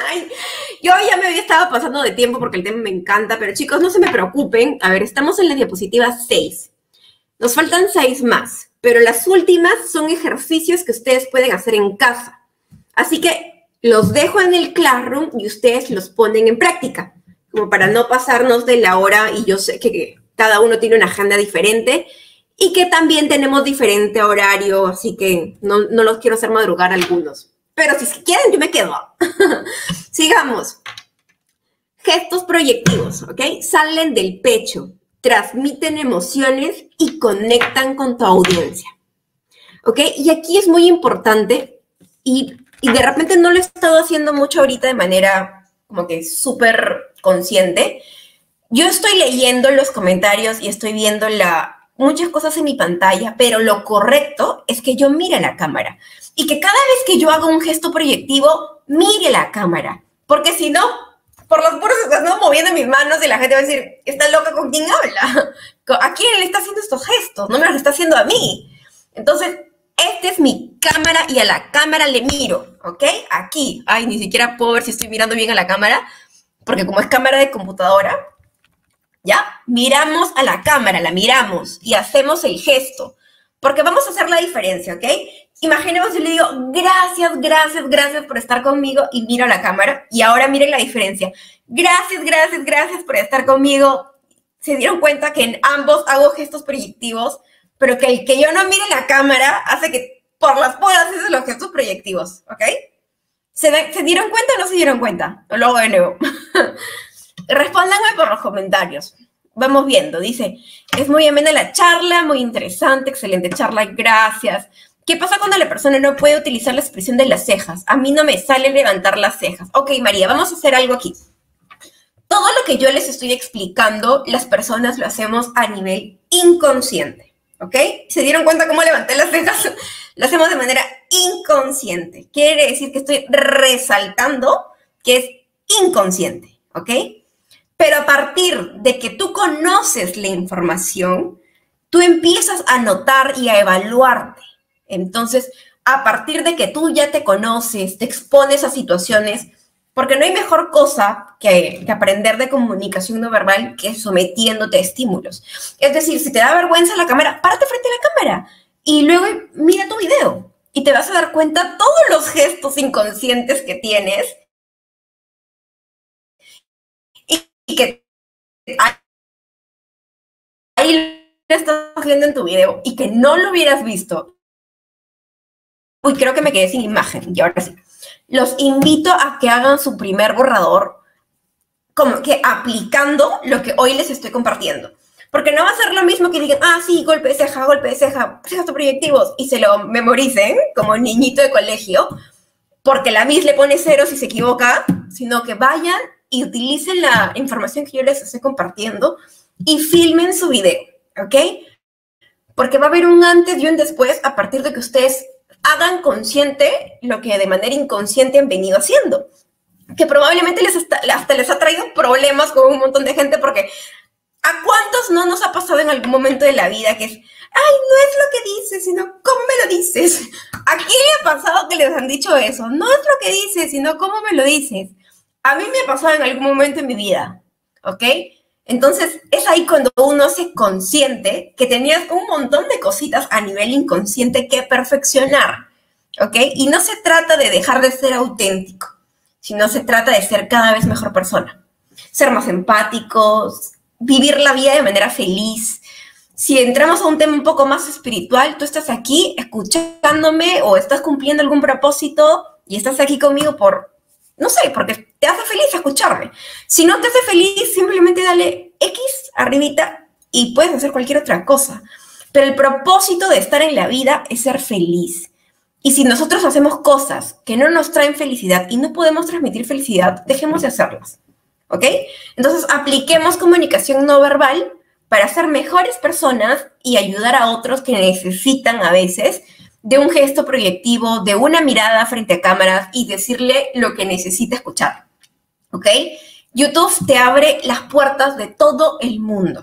Yo ya me había estado pasando de tiempo porque el tema me encanta, pero chicos, no se me preocupen. A ver, estamos en la diapositiva seis. Nos faltan seis más, pero las últimas son ejercicios que ustedes pueden hacer en casa. Así que los dejo en el Classroom y ustedes los ponen en práctica, como para no pasarnos de la hora, y yo sé que cada uno tiene una agenda diferente y que también tenemos diferente horario, así que no, no los quiero hacer madrugar a algunos. Pero si quieren, yo me quedo. Sigamos. Gestos proyectivos, ¿ok? Salen del pecho, transmiten emociones y conectan con tu audiencia, ¿ok? Y aquí es muy importante, y, y de repente no lo he estado haciendo mucho ahorita de manera como que súper consciente. Yo estoy leyendo los comentarios y estoy viendo la... muchas cosas en mi pantalla, pero lo correcto es que yo mire la cámara y que cada vez que yo haga un gesto proyectivo, mire la cámara, porque si no, por los puros estás moviendo mis manos y la gente va a decir, ¿está loca con quién habla? ¿A quién le está haciendo estos gestos? No me los está haciendo a mí. Entonces, esta es mi cámara y a la cámara le miro, ¿ok? Aquí. Ay, ni siquiera puedo ver si estoy mirando bien a la cámara, porque como es cámara de computadora, ¿ya? Miramos a la cámara, la miramos y hacemos el gesto, porque vamos a hacer la diferencia, ¿ok? Imaginemos y le digo, gracias, gracias, gracias por estar conmigo, y miro a la cámara, y ahora miren la diferencia. Gracias, gracias, gracias por estar conmigo. Se dieron cuenta que en ambos hago gestos proyectivos, pero que el que yo no mire la cámara hace que por las puras hice los gestos proyectivos, ¿ok? ¿Se, ¿Se dieron cuenta o no se dieron cuenta? Lo hago de nuevo. Respóndanme por los comentarios. Vamos viendo. Dice, es muy amena la charla, muy interesante, excelente charla, gracias. ¿Qué pasa cuando la persona no puede utilizar la expresión de las cejas? A mí no me sale levantar las cejas. Ok, María, vamos a hacer algo aquí. Todo lo que yo les estoy explicando, las personas lo hacemos a nivel inconsciente, ¿ok? ¿Se dieron cuenta cómo levanté las cejas? Lo hacemos de manera inconsciente. Quiere decir que estoy resaltando que es inconsciente, ¿ok? Pero a partir de que tú conoces la información, tú empiezas a notar y a evaluarte. Entonces, a partir de que tú ya te conoces, te expones a situaciones, porque no hay mejor cosa que, que aprender de comunicación no verbal que sometiéndote a estímulos. Es decir, si te da vergüenza la cámara, párate frente a la cámara y luego mira tu video y te vas a dar cuenta todos los gestos inconscientes que tienes y, y que ahí lo estás viendo en tu video y que no lo hubieras visto. Uy, creo que me quedé sin imagen y ahora sí. Los invito a que hagan su primer borrador como que aplicando lo que hoy les estoy compartiendo. Porque no va a ser lo mismo que digan, ah, sí, golpe de ceja, golpe de ceja, cejas proyectivos, y se lo memoricen como niñito de colegio, porque la Miss le pone cero si se equivoca, sino que vayan y utilicen la información que yo les estoy compartiendo y filmen su video, ¿ok? Porque va a haber un antes y un después a partir de que ustedes hagan consciente lo que de manera inconsciente han venido haciendo, que probablemente les hasta, hasta les ha traído problemas con un montón de gente, porque ¿a cuántos no nos ha pasado en algún momento de la vida que es, ay, no es lo que dices, sino cómo me lo dices? ¿A quién le ha pasado que les han dicho eso? No es lo que dices, sino cómo me lo dices. A mí me ha pasado en algún momento en mi vida, ¿ok? Entonces, es ahí cuando uno se consciente que tenías un montón de cositas a nivel inconsciente que perfeccionar, ¿ok? Y no se trata de dejar de ser auténtico, sino se trata de ser cada vez mejor persona. Ser más empáticos, vivir la vida de manera feliz. Si entramos a un tema un poco más espiritual, tú estás aquí escuchándome o estás cumpliendo algún propósito y estás aquí conmigo por, no sé, porque te hace feliz escucharme. Si no te hace feliz, simplemente dale X arribita y puedes hacer cualquier otra cosa. Pero el propósito de estar en la vida es ser feliz. Y si nosotros hacemos cosas que no nos traen felicidad y no podemos transmitir felicidad, dejemos de hacerlas, ¿ok? Entonces, apliquemos comunicación no verbal para ser mejores personas y ayudar a otros que necesitan a veces de un gesto proyectivo, de una mirada frente a cámaras y decirle lo que necesita escuchar, ¿ok? YouTube te abre las puertas de todo el mundo.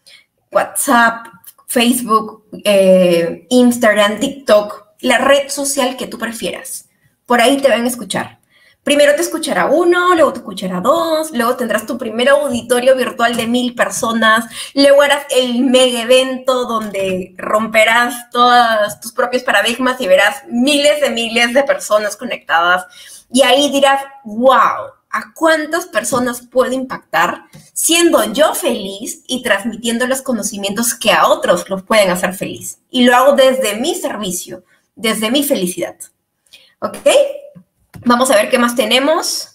WhatsApp, Facebook, eh, Instagram, TikTok, la red social que tú prefieras. Por ahí te van a escuchar. Primero te escuchará uno, luego te escuchará dos, luego tendrás tu primer auditorio virtual de mil personas, luego harás el mega evento donde romperás todos tus propios paradigmas y verás miles de miles de personas conectadas. Y ahí dirás, wow, ¿a cuántas personas puedo impactar siendo yo feliz y transmitiendo los conocimientos que a otros los pueden hacer feliz? Y lo hago desde mi servicio, desde mi felicidad. ¿Ok? Vamos a ver qué más tenemos.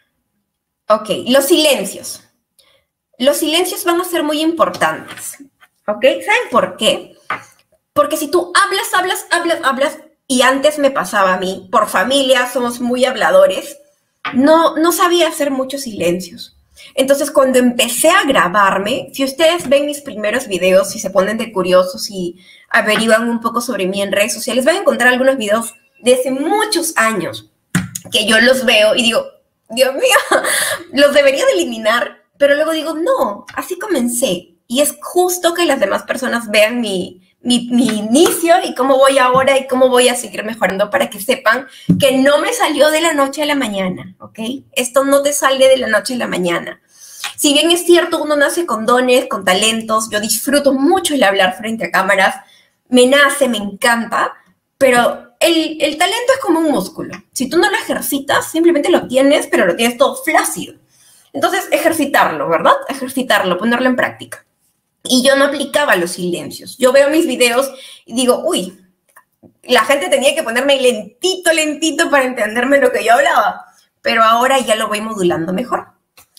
Ok, los silencios. Los silencios van a ser muy importantes. ¿Ok? ¿Saben por qué? Porque si tú hablas, hablas, hablas, hablas, y antes me pasaba a mí, por familia somos muy habladores, no, no sabía hacer muchos silencios. Entonces, cuando empecé a grabarme, si ustedes ven mis primeros videos, si se ponen de curiosos y averiguan un poco sobre mí en redes sociales, van a encontrar algunos videos de hace muchos años que yo los veo y digo, Dios mío, los debería de eliminar, pero luego digo, no, así comencé. Y es justo que las demás personas vean mi, mi, mi inicio y cómo voy ahora y cómo voy a seguir mejorando para que sepan que no me salió de la noche a la mañana, ¿ok? Esto no te sale de la noche a la mañana. Si bien es cierto, uno nace con dones, con talentos, yo disfruto mucho el hablar frente a cámaras, me nace, me encanta, pero el, el talento es como un músculo. Si tú no lo ejercitas, simplemente lo tienes, pero lo tienes todo flácido. Entonces, ejercitarlo, ¿verdad? Ejercitarlo, ponerlo en práctica. Y yo no aplicaba los silencios. Yo veo mis videos y digo, uy, la gente tenía que ponerme lentito, lentito para entenderme lo que yo hablaba. Pero ahora ya lo voy modulando mejor.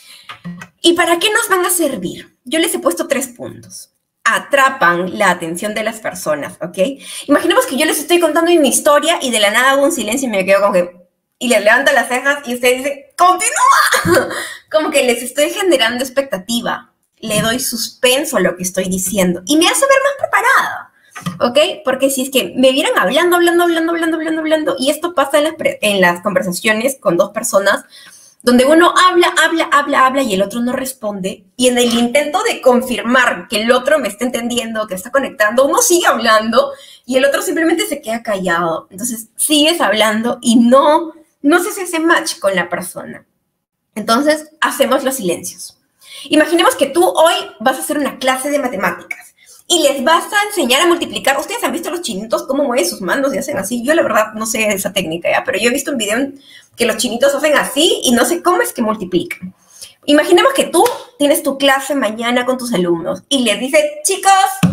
¿Y para qué nos van a servir? Yo les he puesto tres puntos. Atrapan la atención de las personas, ¿ok? Imaginemos que yo les estoy contando una historia y de la nada hago un silencio y me quedo como que... Y les levanto las cejas y ustedes dicen, ¡continúa! Como que les estoy generando expectativa. Le doy suspenso a lo que estoy diciendo. Y me hace ver más preparada. ¿ok? Porque si es que me vieran hablando, hablando, hablando, hablando, hablando, hablando, y esto pasa en las, en las conversaciones con dos personas, donde uno habla, habla, habla, habla y el otro no responde, y en el intento de confirmar que el otro me está entendiendo, que está conectando, uno sigue hablando y el otro simplemente se queda callado. Entonces, sigues hablando y no, no se hace match con la persona. Entonces, hacemos los silencios. Imaginemos que tú hoy vas a hacer una clase de matemáticas y les vas a enseñar a multiplicar. Ustedes han visto a los chinitos cómo mueven sus manos y hacen así. Yo, la verdad, no sé esa técnica, ¿ya? Pero yo he visto un video que los chinitos hacen así y no sé cómo es que multiplican. Imaginemos que tú tienes tu clase mañana con tus alumnos y les dices, chicos,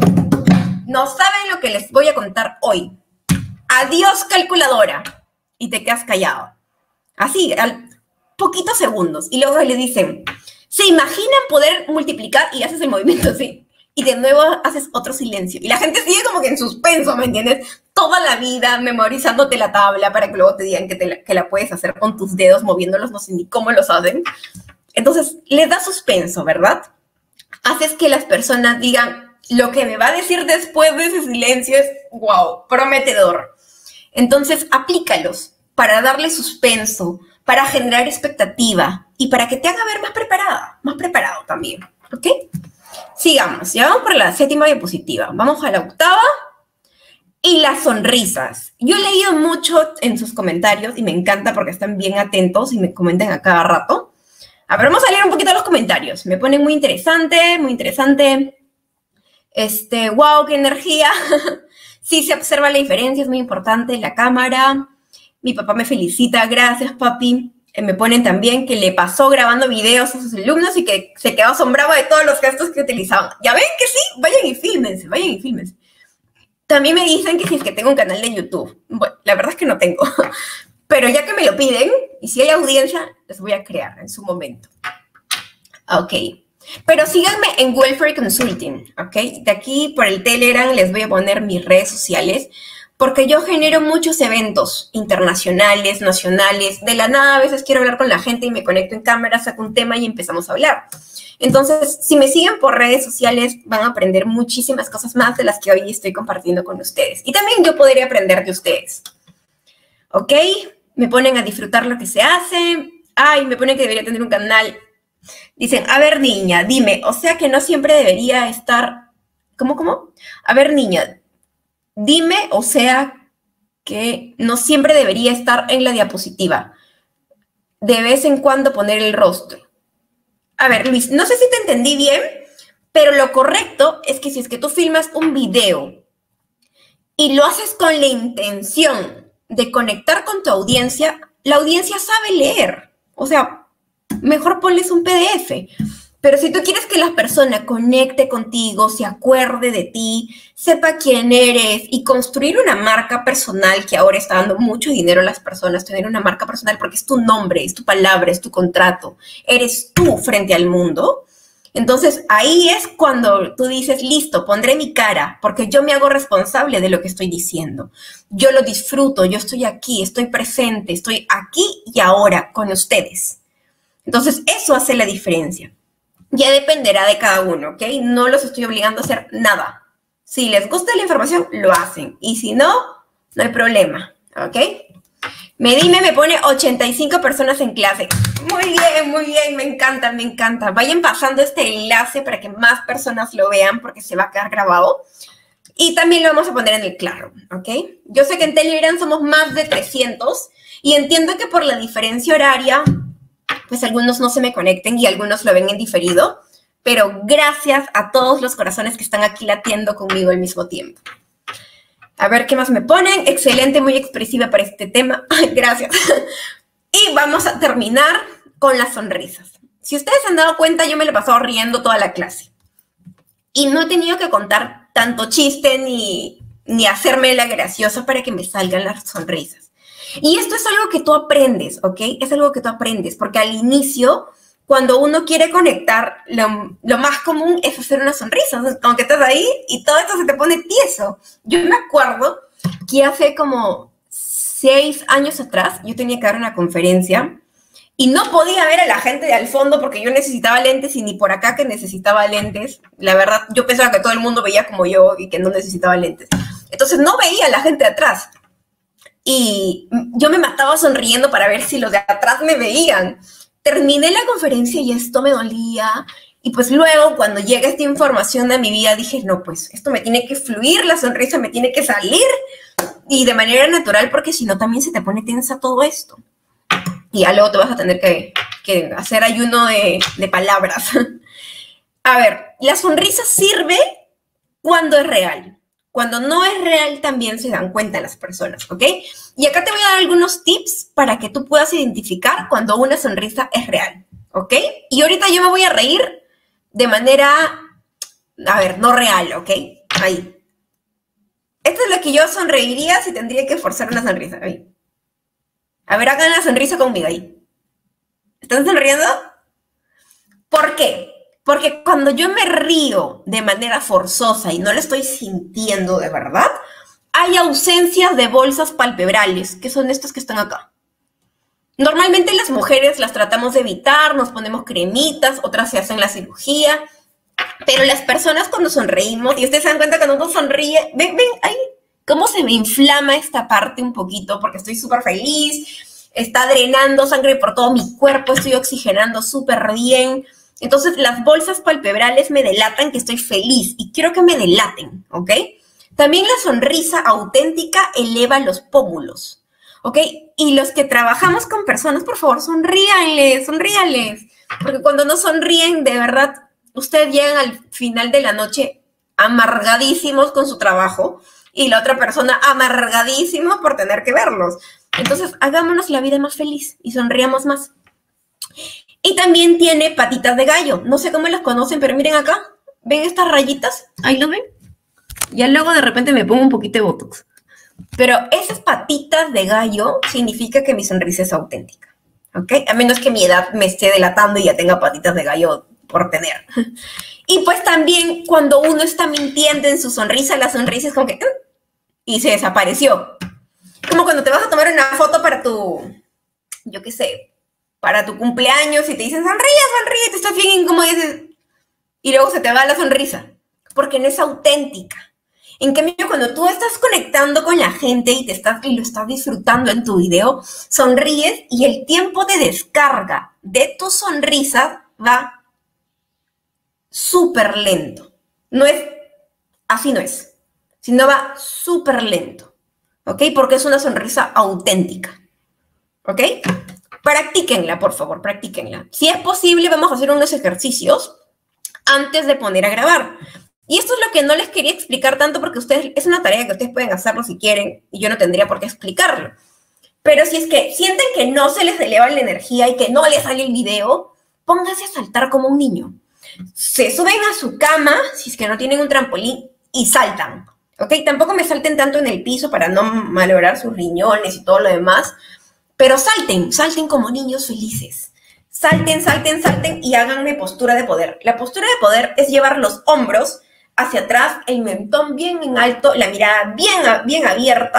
no saben lo que les voy a contar hoy. Adiós, calculadora. Y te quedas callado. Así, al poquitos segundos. Y luego le dicen, ¿se imaginan poder multiplicar? Y haces el movimiento así. Y de nuevo haces otro silencio. Y la gente sigue como que en suspenso, ¿me entiendes? Toda la vida memorizándote la tabla para que luego te digan que, te la, que la puedes hacer con tus dedos, moviéndolos, no sé ni cómo los hacen. Entonces, les da suspenso, ¿verdad? Haces que las personas digan, lo que me va a decir después de ese silencio es, wow, prometedor. Entonces, aplícalos para darle suspenso, para generar expectativa y para que te haga ver más preparada, más preparado también, ¿ok? Sigamos, ya vamos por la séptima diapositiva. Vamos a la octava. Y las sonrisas. Yo he leído mucho en sus comentarios y me encanta porque están bien atentos y me comentan a cada rato. A ver, vamos a leer un poquito los comentarios. Me ponen muy interesante, muy interesante. Este, wow, qué energía. Sí se observa la diferencia, es muy importante. La cámara. Mi papá me felicita, gracias, papi. Me ponen también que le pasó grabando videos a sus alumnos y que se quedó asombrado de todos los gestos que utilizaban. ¿Ya ven que sí? Vayan y fílmense, vayan y fílmense. También me dicen que si es que tengo un canal de YouTube. Bueno, la verdad es que no tengo. Pero ya que me lo piden, y si hay audiencia, les voy a crear en su momento. Ok. Pero síganme en Welfare Consulting, ¿ok? De aquí por el Telegram les voy a poner mis redes sociales, porque yo genero muchos eventos internacionales, nacionales. De la nada a veces quiero hablar con la gente y me conecto en cámara, saco un tema y empezamos a hablar. Entonces, si me siguen por redes sociales, van a aprender muchísimas cosas más de las que hoy estoy compartiendo con ustedes. Y también yo podría aprender de ustedes. ¿Ok? Me ponen a disfrutar lo que se hace. Ay, me ponen que debería tener un canal. Dicen, a ver, niña, dime, o sea que no siempre debería estar... ¿Cómo, cómo? A ver, niña, dime, o sea que no siempre debería estar en la diapositiva. De vez en cuando poner el rostro. A ver, Luis, no sé si te entendí bien, pero lo correcto es que si es que tú filmas un video y lo haces con la intención de conectar con tu audiencia, la audiencia sabe leer. O sea, mejor ponles un P D F. Pero si tú quieres que la persona conecte contigo, se acuerde de ti, sepa quién eres y construir una marca personal, que ahora está dando mucho dinero a las personas, tener una marca personal porque es tu nombre, es tu palabra, es tu contrato, eres tú frente al mundo. Entonces, ahí es cuando tú dices, listo, pondré mi cara porque yo me hago responsable de lo que estoy diciendo. Yo lo disfruto, yo estoy aquí, estoy presente, estoy aquí y ahora con ustedes. Entonces, eso hace la diferencia. Ya dependerá de cada uno, ¿ok? No los estoy obligando a hacer nada. Si les gusta la información, lo hacen. Y si no, no hay problema, ¿ok? Medime me pone ochenta y cinco personas en clase. Muy bien, muy bien, me encanta, me encanta. Vayan pasando este enlace para que más personas lo vean porque se va a quedar grabado. Y también lo vamos a poner en el Classroom, ¿ok? Yo sé que en Telegram somos más de trescientos y entiendo que por la diferencia horaria... pues algunos no se me conecten y algunos lo ven en diferido, pero gracias a todos los corazones que están aquí latiendo conmigo al mismo tiempo. A ver qué más me ponen. Excelente, muy expresiva para este tema. Gracias. Y vamos a terminar con las sonrisas. Si ustedes se han dado cuenta, yo me lo he pasado riendo toda la clase. Y no he tenido que contar tanto chiste ni, ni hacerme la graciosa para que me salgan las sonrisas. Y esto es algo que tú aprendes, ¿ok? Es algo que tú aprendes, porque al inicio, cuando uno quiere conectar, lo, lo más común es hacer una sonrisa. Entonces, como que estás ahí y todo esto se te pone tieso. Yo me acuerdo que hace como seis años atrás, yo tenía que dar una conferencia y no podía ver a la gente de al fondo porque yo necesitaba lentes y ni por acá que necesitaba lentes. La verdad, yo pensaba que todo el mundo veía como yo y que no necesitaba lentes. Entonces no veía a la gente de atrás. Y yo me mataba sonriendo para ver si los de atrás me veían. Terminé la conferencia y esto me dolía. Y pues luego, cuando llega esta información a mi vida, dije, no, pues esto me tiene que fluir, la sonrisa me tiene que salir. Y de manera natural, porque si no también se te pone tensa todo esto. Y ya luego te vas a tener que, que hacer ayuno de, de palabras. A ver, la sonrisa sirve cuando es real. Cuando no es real también se dan cuenta las personas, ¿ok? Y acá te voy a dar algunos tips para que tú puedas identificar cuando una sonrisa es real, ¿ok? Y ahorita yo me voy a reír de manera, a ver, no real, ¿ok? Ahí. Esto es lo que yo sonreiría si tendría que forzar una sonrisa. Ahí. A ver, hagan la sonrisa conmigo ahí. ¿Están sonriendo? ¿Por qué? Porque cuando yo me río de manera forzosa y no la estoy sintiendo de verdad, hay ausencias de bolsas palpebrales, que son estas que están acá. Normalmente las mujeres las tratamos de evitar, nos ponemos cremitas, otras se hacen la cirugía, pero las personas cuando sonreímos, y ustedes se dan cuenta cuando uno sonríe, ven, ven, ahí, cómo se me inflama esta parte un poquito, porque estoy súper feliz, está drenando sangre por todo mi cuerpo, estoy oxigenando súper bien. Entonces, las bolsas palpebrales me delatan que estoy feliz y quiero que me delaten, ¿ok? También la sonrisa auténtica eleva los pómulos, ¿ok? Y los que trabajamos con personas, por favor, sonríanles, sonríanles. Porque cuando no sonríen, de verdad, ustedes llegan al final de la noche amargadísimos con su trabajo y la otra persona amargadísima por tener que verlos. Entonces, hagámonos la vida más feliz y sonríamos más. Y también tiene patitas de gallo. No sé cómo las conocen, pero miren acá. ¿Ven estas rayitas? ¿Ahí lo ven? Ya luego de repente me pongo un poquito de botox. Pero esas patitas de gallo significa que mi sonrisa es auténtica. ¿Ok? A menos que mi edad me esté delatando y ya tenga patitas de gallo por tener. Y pues también cuando uno está mintiendo en su sonrisa, la sonrisa es como que... y se desapareció. Como cuando te vas a tomar una foto para tu... yo qué sé... para tu cumpleaños y te dicen, sonríe, sonríe, te estás bien incómodo y dices, y luego se te va la sonrisa, porque no es auténtica. En cambio, cuando tú estás conectando con la gente y, te estás, y lo estás disfrutando en tu video, sonríes y el tiempo de descarga de tu sonrisa va súper lento. No es, así no es, sino va súper lento, ¿ok? Porque es una sonrisa auténtica, ¿ok? Practíquenla, por favor, practíquenla. Si es posible, vamos a hacer unos ejercicios antes de poner a grabar. Y esto es lo que no les quería explicar tanto porque ustedes, es una tarea que ustedes pueden hacerlo si quieren y yo no tendría por qué explicarlo. Pero si es que sienten que no se les eleva la energía y que no les sale el video, pónganse a saltar como un niño. Se suben a su cama, si es que no tienen un trampolín, y saltan, ¿ok? Tampoco me salten tanto en el piso para no malograr sus riñones y todo lo demás. Pero salten, salten como niños felices. Salten, salten, salten y háganme postura de poder. La postura de poder es llevar los hombros hacia atrás, el mentón bien en alto, la mirada bien, bien abierta,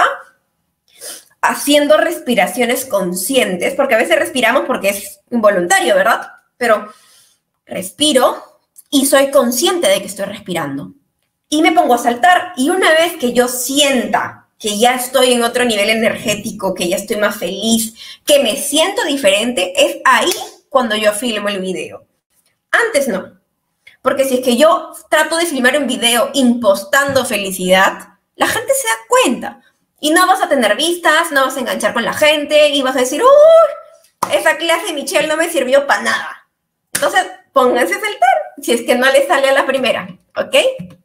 haciendo respiraciones conscientes, porque a veces respiramos porque es involuntario, ¿verdad? Pero respiro y soy consciente de que estoy respirando. Y me pongo a saltar y una vez que yo sienta que ya estoy en otro nivel energético, que ya estoy más feliz, que me siento diferente, es ahí cuando yo filmo el video. Antes no. Porque si es que yo trato de filmar un video impostando felicidad, la gente se da cuenta. Y no vas a tener vistas, no vas a enganchar con la gente y vas a decir, ¡uh! Esa clase de Michelle no me sirvió para nada. Entonces, pónganse a saltar si es que no les sale a la primera, ¿ok?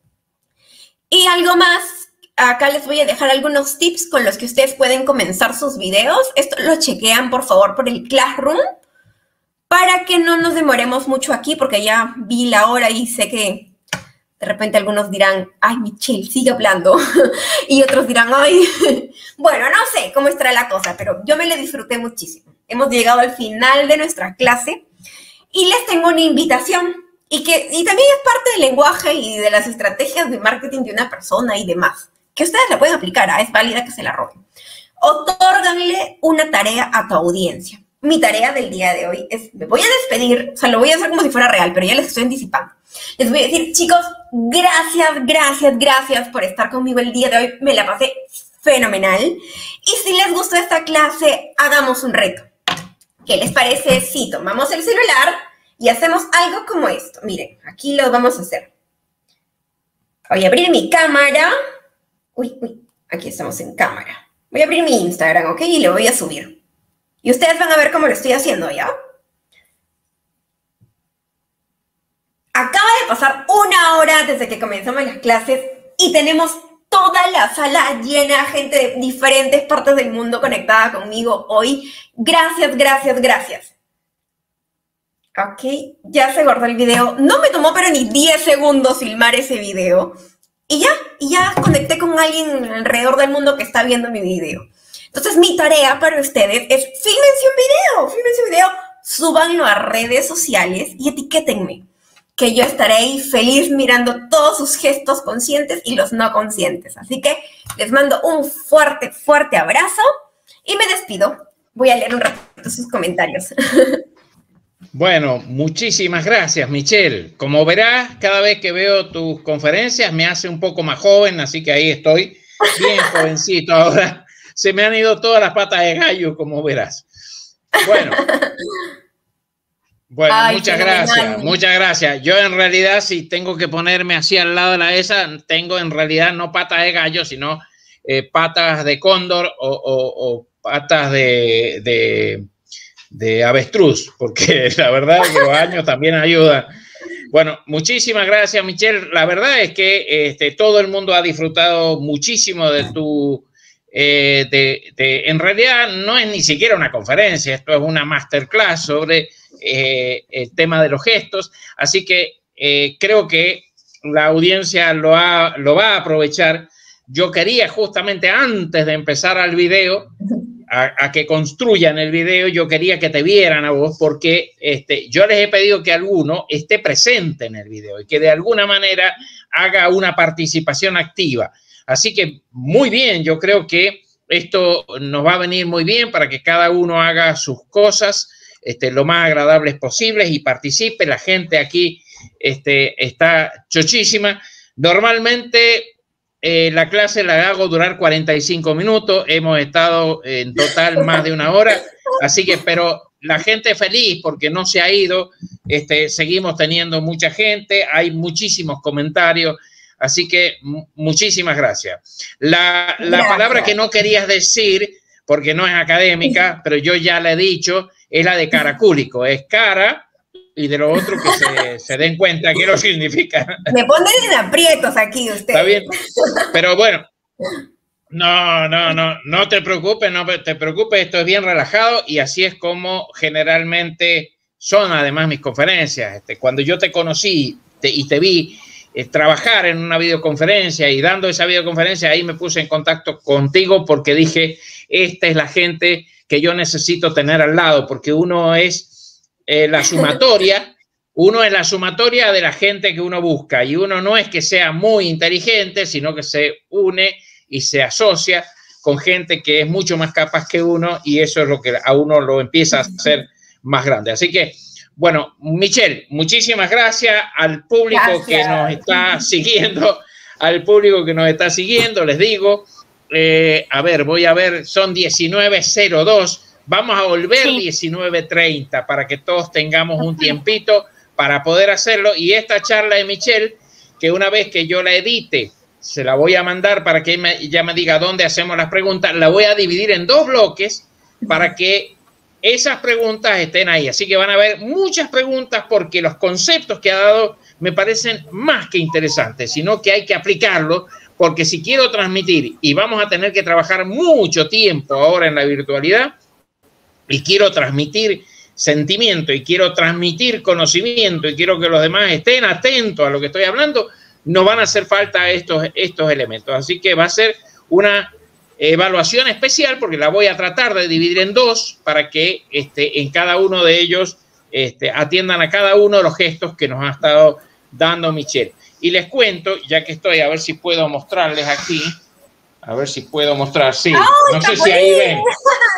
Y algo más. Acá les voy a dejar algunos tips con los que ustedes pueden comenzar sus videos. Esto lo chequean, por favor, por el Classroom para que no nos demoremos mucho aquí, porque ya vi la hora y sé que de repente algunos dirán, ay, Michelle, sigue hablando. Y otros dirán, ay, bueno, no sé cómo estará la cosa, pero yo me la disfruté muchísimo. Hemos llegado al final de nuestra clase y les tengo una invitación. Y, que, y también es parte del lenguaje y de las estrategias de marketing de una persona y demás, que ustedes la pueden aplicar, ¿eh? Es válida que se la roben. Otórganle una tarea a tu audiencia. mi tarea del día de hoy es, me voy a despedir, o sea, lo voy a hacer como si fuera real, pero ya les estoy anticipando. Les voy a decir, chicos, gracias, gracias, gracias por estar conmigo el día de hoy. Me la pasé fenomenal. Y si les gustó esta clase, hagamos un reto. ¿Qué les parece si tomamos el celular y hacemos algo como esto? Miren, aquí lo vamos a hacer. Voy a abrir mi cámara. Uy, uy, aquí estamos en cámara. Voy a abrir mi Instagram, ¿ok? Y lo voy a subir. Y ustedes van a ver cómo lo estoy haciendo, ¿ya? Acaba de pasar una hora desde que comenzamos las clases y tenemos toda la sala llena, gente de diferentes partes del mundo conectada conmigo hoy. Gracias, gracias, gracias. Ok, ya se guardó el video. No me tomó pero ni diez segundos filmar ese video. Y ya, y ya conecté con alguien alrededor del mundo que está viendo mi video. Entonces, mi tarea para ustedes es fílmense un video, fílmense un video, súbanlo a redes sociales y etiquétenme, que yo estaré ahí feliz mirando todos sus gestos conscientes y los no conscientes. Así que les mando un fuerte, fuerte abrazo y me despido. Voy a leer un ratito sus comentarios. Bueno, muchísimas gracias, Michelle. Como verás, cada vez que veo tus conferencias me hace un poco más joven, así que ahí estoy, bien jovencito ahora. Se me han ido todas las patas de gallo, como verás. Bueno, bueno Ay, muchas gracias, muchas gracias. Yo en realidad, si tengo que ponerme así al lado de la esa, tengo en realidad no patas de gallo, sino eh, patas de cóndor o, o, o patas de, de, de avestruz, porque la verdad que los años también ayudan. Bueno, muchísimas gracias, Michelle. La verdad es que este, todo el mundo ha disfrutado muchísimo de tu... Eh, de, de, en realidad no es ni siquiera una conferencia, esto es una masterclass sobre eh, el tema de los gestos, así que eh, creo que la audiencia lo, ha, lo va a aprovechar. Yo quería justamente antes de empezar al video, a, a que construyan el video, yo quería que te vieran a vos porque este, yo les he pedido que alguno esté presente en el video y que de alguna manera haga una participación activa. Así que muy bien, yo creo que esto nos va a venir muy bien para que cada uno haga sus cosas este, lo más agradables posibles y participe. La gente aquí este, está chochísima. Normalmente eh, la clase la hago durar cuarenta y cinco minutos. Hemos estado en total más de una hora. Así que, pero la gente feliz porque no se ha ido. Este, seguimos teniendo mucha gente. Hay muchísimos comentarios. Así que muchísimas gracias. La, la gracias. palabra que no querías decir, porque no es académica, pero yo ya le he dicho, es la de caracúlico. Es cara y de lo otro que se, se den cuenta que no significa. Me ponen en aprietos aquí usted. Está bien. Pero bueno, no, no, no, no te preocupes, no te preocupes. Esto es bien relajado y así es como generalmente son además mis conferencias. Este, cuando yo te conocí te, y te vi, Eh, trabajar en una videoconferencia y dando esa videoconferencia, ahí me puse en contacto contigo porque dije, esta es la gente que yo necesito tener al lado, porque uno es eh, la sumatoria, uno es la sumatoria de la gente que uno busca y uno no es que sea muy inteligente, sino que se une y se asocia con gente que es mucho más capaz que uno y eso es lo que a uno lo empieza a hacer más grande. Así que bueno, Michelle, muchísimas gracias al público gracias. que nos está siguiendo, al público que nos está siguiendo, les digo, eh, a ver, voy a ver, son diecinueve cero dos, vamos a volver sí. diecinueve treinta para que todos tengamos un tiempito para poder hacerlo y esta charla de Michelle, que una vez que yo la edite, se la voy a mandar para que me, ella me diga dónde hacemos las preguntas, la voy a dividir en dos bloques para que esas preguntas estén ahí, así que van a haber muchas preguntas porque los conceptos que ha dado me parecen más que interesantes, sino que hay que aplicarlo porque si quiero transmitir y vamos a tener que trabajar mucho tiempo ahora en la virtualidad y quiero transmitir sentimiento y quiero transmitir conocimiento y quiero que los demás estén atentos a lo que estoy hablando, nos van a hacer falta estos, estos elementos, así que va a ser una evaluación especial porque la voy a tratar de dividir en dos para que este, en cada uno de ellos este, atiendan a cada uno de los gestos que nos ha estado dando Michelle. Y les cuento, ya que estoy, a ver si puedo mostrarles aquí, a ver si puedo mostrar, sí, oh, no sé si ahí ven.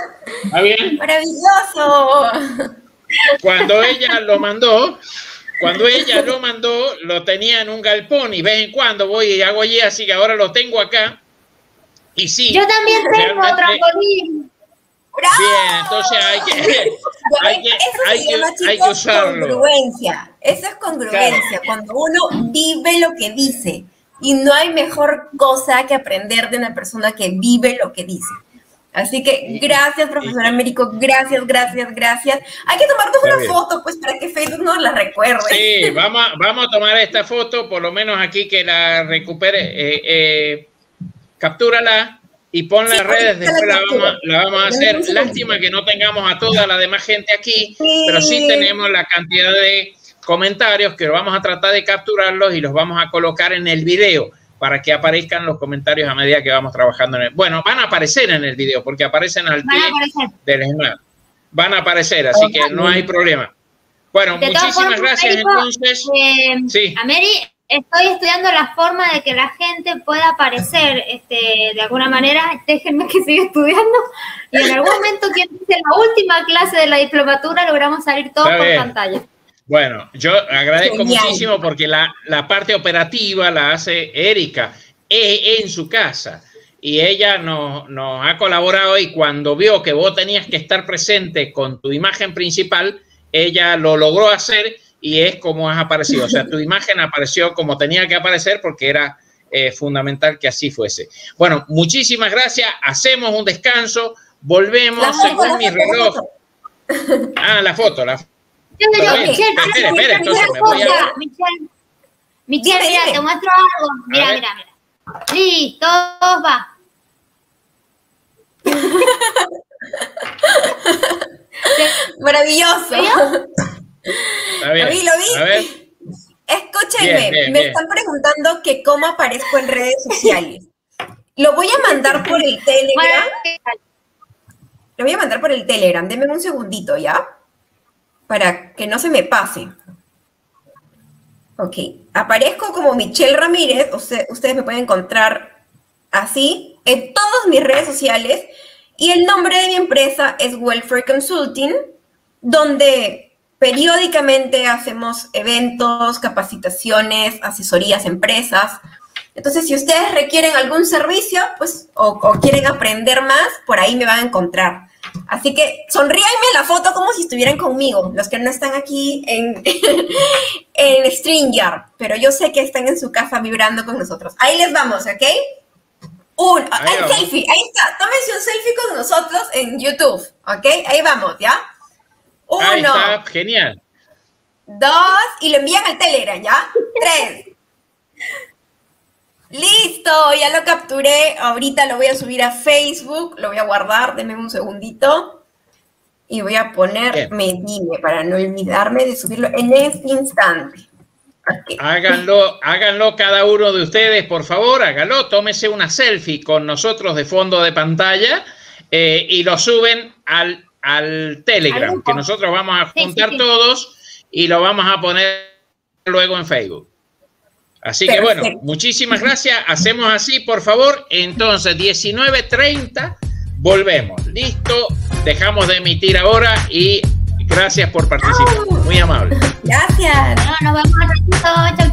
¿Está bien? ¡Maravilloso! Cuando ella lo mandó, cuando ella lo mandó, lo tenía en un galpón y de vez en cuando voy y hago allí, así que ahora lo tengo acá. Y sí. Yo también tengo trampolín. ¡Bravo! Bien, entonces hay que, hay que, Eso hay se que, llama, hay chicos, que usarlo. congruencia. Eso es congruencia, claro. Cuando uno vive lo que dice. Y no hay mejor cosa que aprender de una persona que vive lo que dice. Así que gracias, profesor Américo, gracias, gracias, gracias. Hay que tomarnos una foto, pues, para que Facebook nos la recuerde. Sí, vamos, vamos a tomar esta foto, por lo menos aquí que la recupere. Eh, eh, captúrala y ponla en sí, redes, después la, la vamos, la vamos a hacer. Lástima que no tengamos a toda la demás gente aquí, sí. Pero sí tenemos la cantidad de comentarios que vamos a tratar de capturarlos y los vamos a colocar en el video, para que aparezcan los comentarios a medida que vamos trabajando en el... Bueno, van a aparecer en el video, porque aparecen al pie del escenario. Van a aparecer, así okay. que no hay problema. Bueno, de muchísimas formas, gracias, Américo, entonces. Eh, sí. A Mary, estoy estudiando la forma de que la gente pueda aparecer este, de alguna manera. Déjenme que siga estudiando. Y en algún momento, que empiece la última clase de la diplomatura, logramos salir todos por bien. Pantalla. Bueno, yo agradezco Genial. muchísimo porque la, la parte operativa la hace Erika en su casa y ella nos, nos ha colaborado, y cuando vio que vos tenías que estar presente con tu imagen principal, ella lo logró hacer y es como has aparecido. O sea, tu imagen apareció como tenía que aparecer porque era eh, fundamental que así fuese. Bueno, muchísimas gracias. Hacemos un descanso. Volvemos la según foto, mi reloj. Foto. Ah, la foto, la foto. Michelle, espera, espera, entonces me voy a... Michelle, Michelle, mira, te muestro algo. Mira, mira, mira. Listo, va. Maravilloso. Está bien. Lo vi, lo vi. A ver. Escúchenme, bien, bien, me bien. están preguntando que cómo aparezco en redes sociales. Lo voy a mandar por el Telegram. Lo voy a mandar por el Telegram. Denme un segundito, ¿ya? Para que no se me pase. Ok, aparezco como Michelle Ramírez, o sea, ustedes me pueden encontrar así en todas mis redes sociales, y el nombre de mi empresa es Welfare Consulting, donde periódicamente hacemos eventos, capacitaciones, asesorías a empresas. Entonces, si ustedes requieren algún servicio, pues, o, o quieren aprender más, por ahí me van a encontrar. Así que sonríanme la foto como si estuvieran conmigo, los que no están aquí en, en StreamYard, pero yo sé que están en su casa vibrando con nosotros. Ahí les vamos, ¿ok? Un, ahí el selfie, ahí está, tómense un selfie con nosotros en YouTube, ¿ok? Ahí vamos, ¿ya? Uno. Ahí está, genial. Dos, y lo envían al Telegram, ¿ya? Tres. Listo, ya lo capturé. Ahorita lo voy a subir a Facebook. Lo voy a guardar, denme un segundito. Y voy a poner Medime para no olvidarme de subirlo en este instante. Okay. Háganlo, háganlo cada uno de ustedes, por favor, háganlo. Tómese una selfie con nosotros de fondo de pantalla eh, y lo suben al, al Telegram, que nosotros vamos a juntar sí, sí, sí. todos y lo vamos a poner luego en Facebook. Así Perfecto. que bueno, muchísimas gracias. Hacemos así, por favor. Entonces, diecinueve treinta, volvemos. Listo, dejamos de emitir ahora y gracias por participar. Muy amable. Gracias. No, nos vemos al ratito. Chau,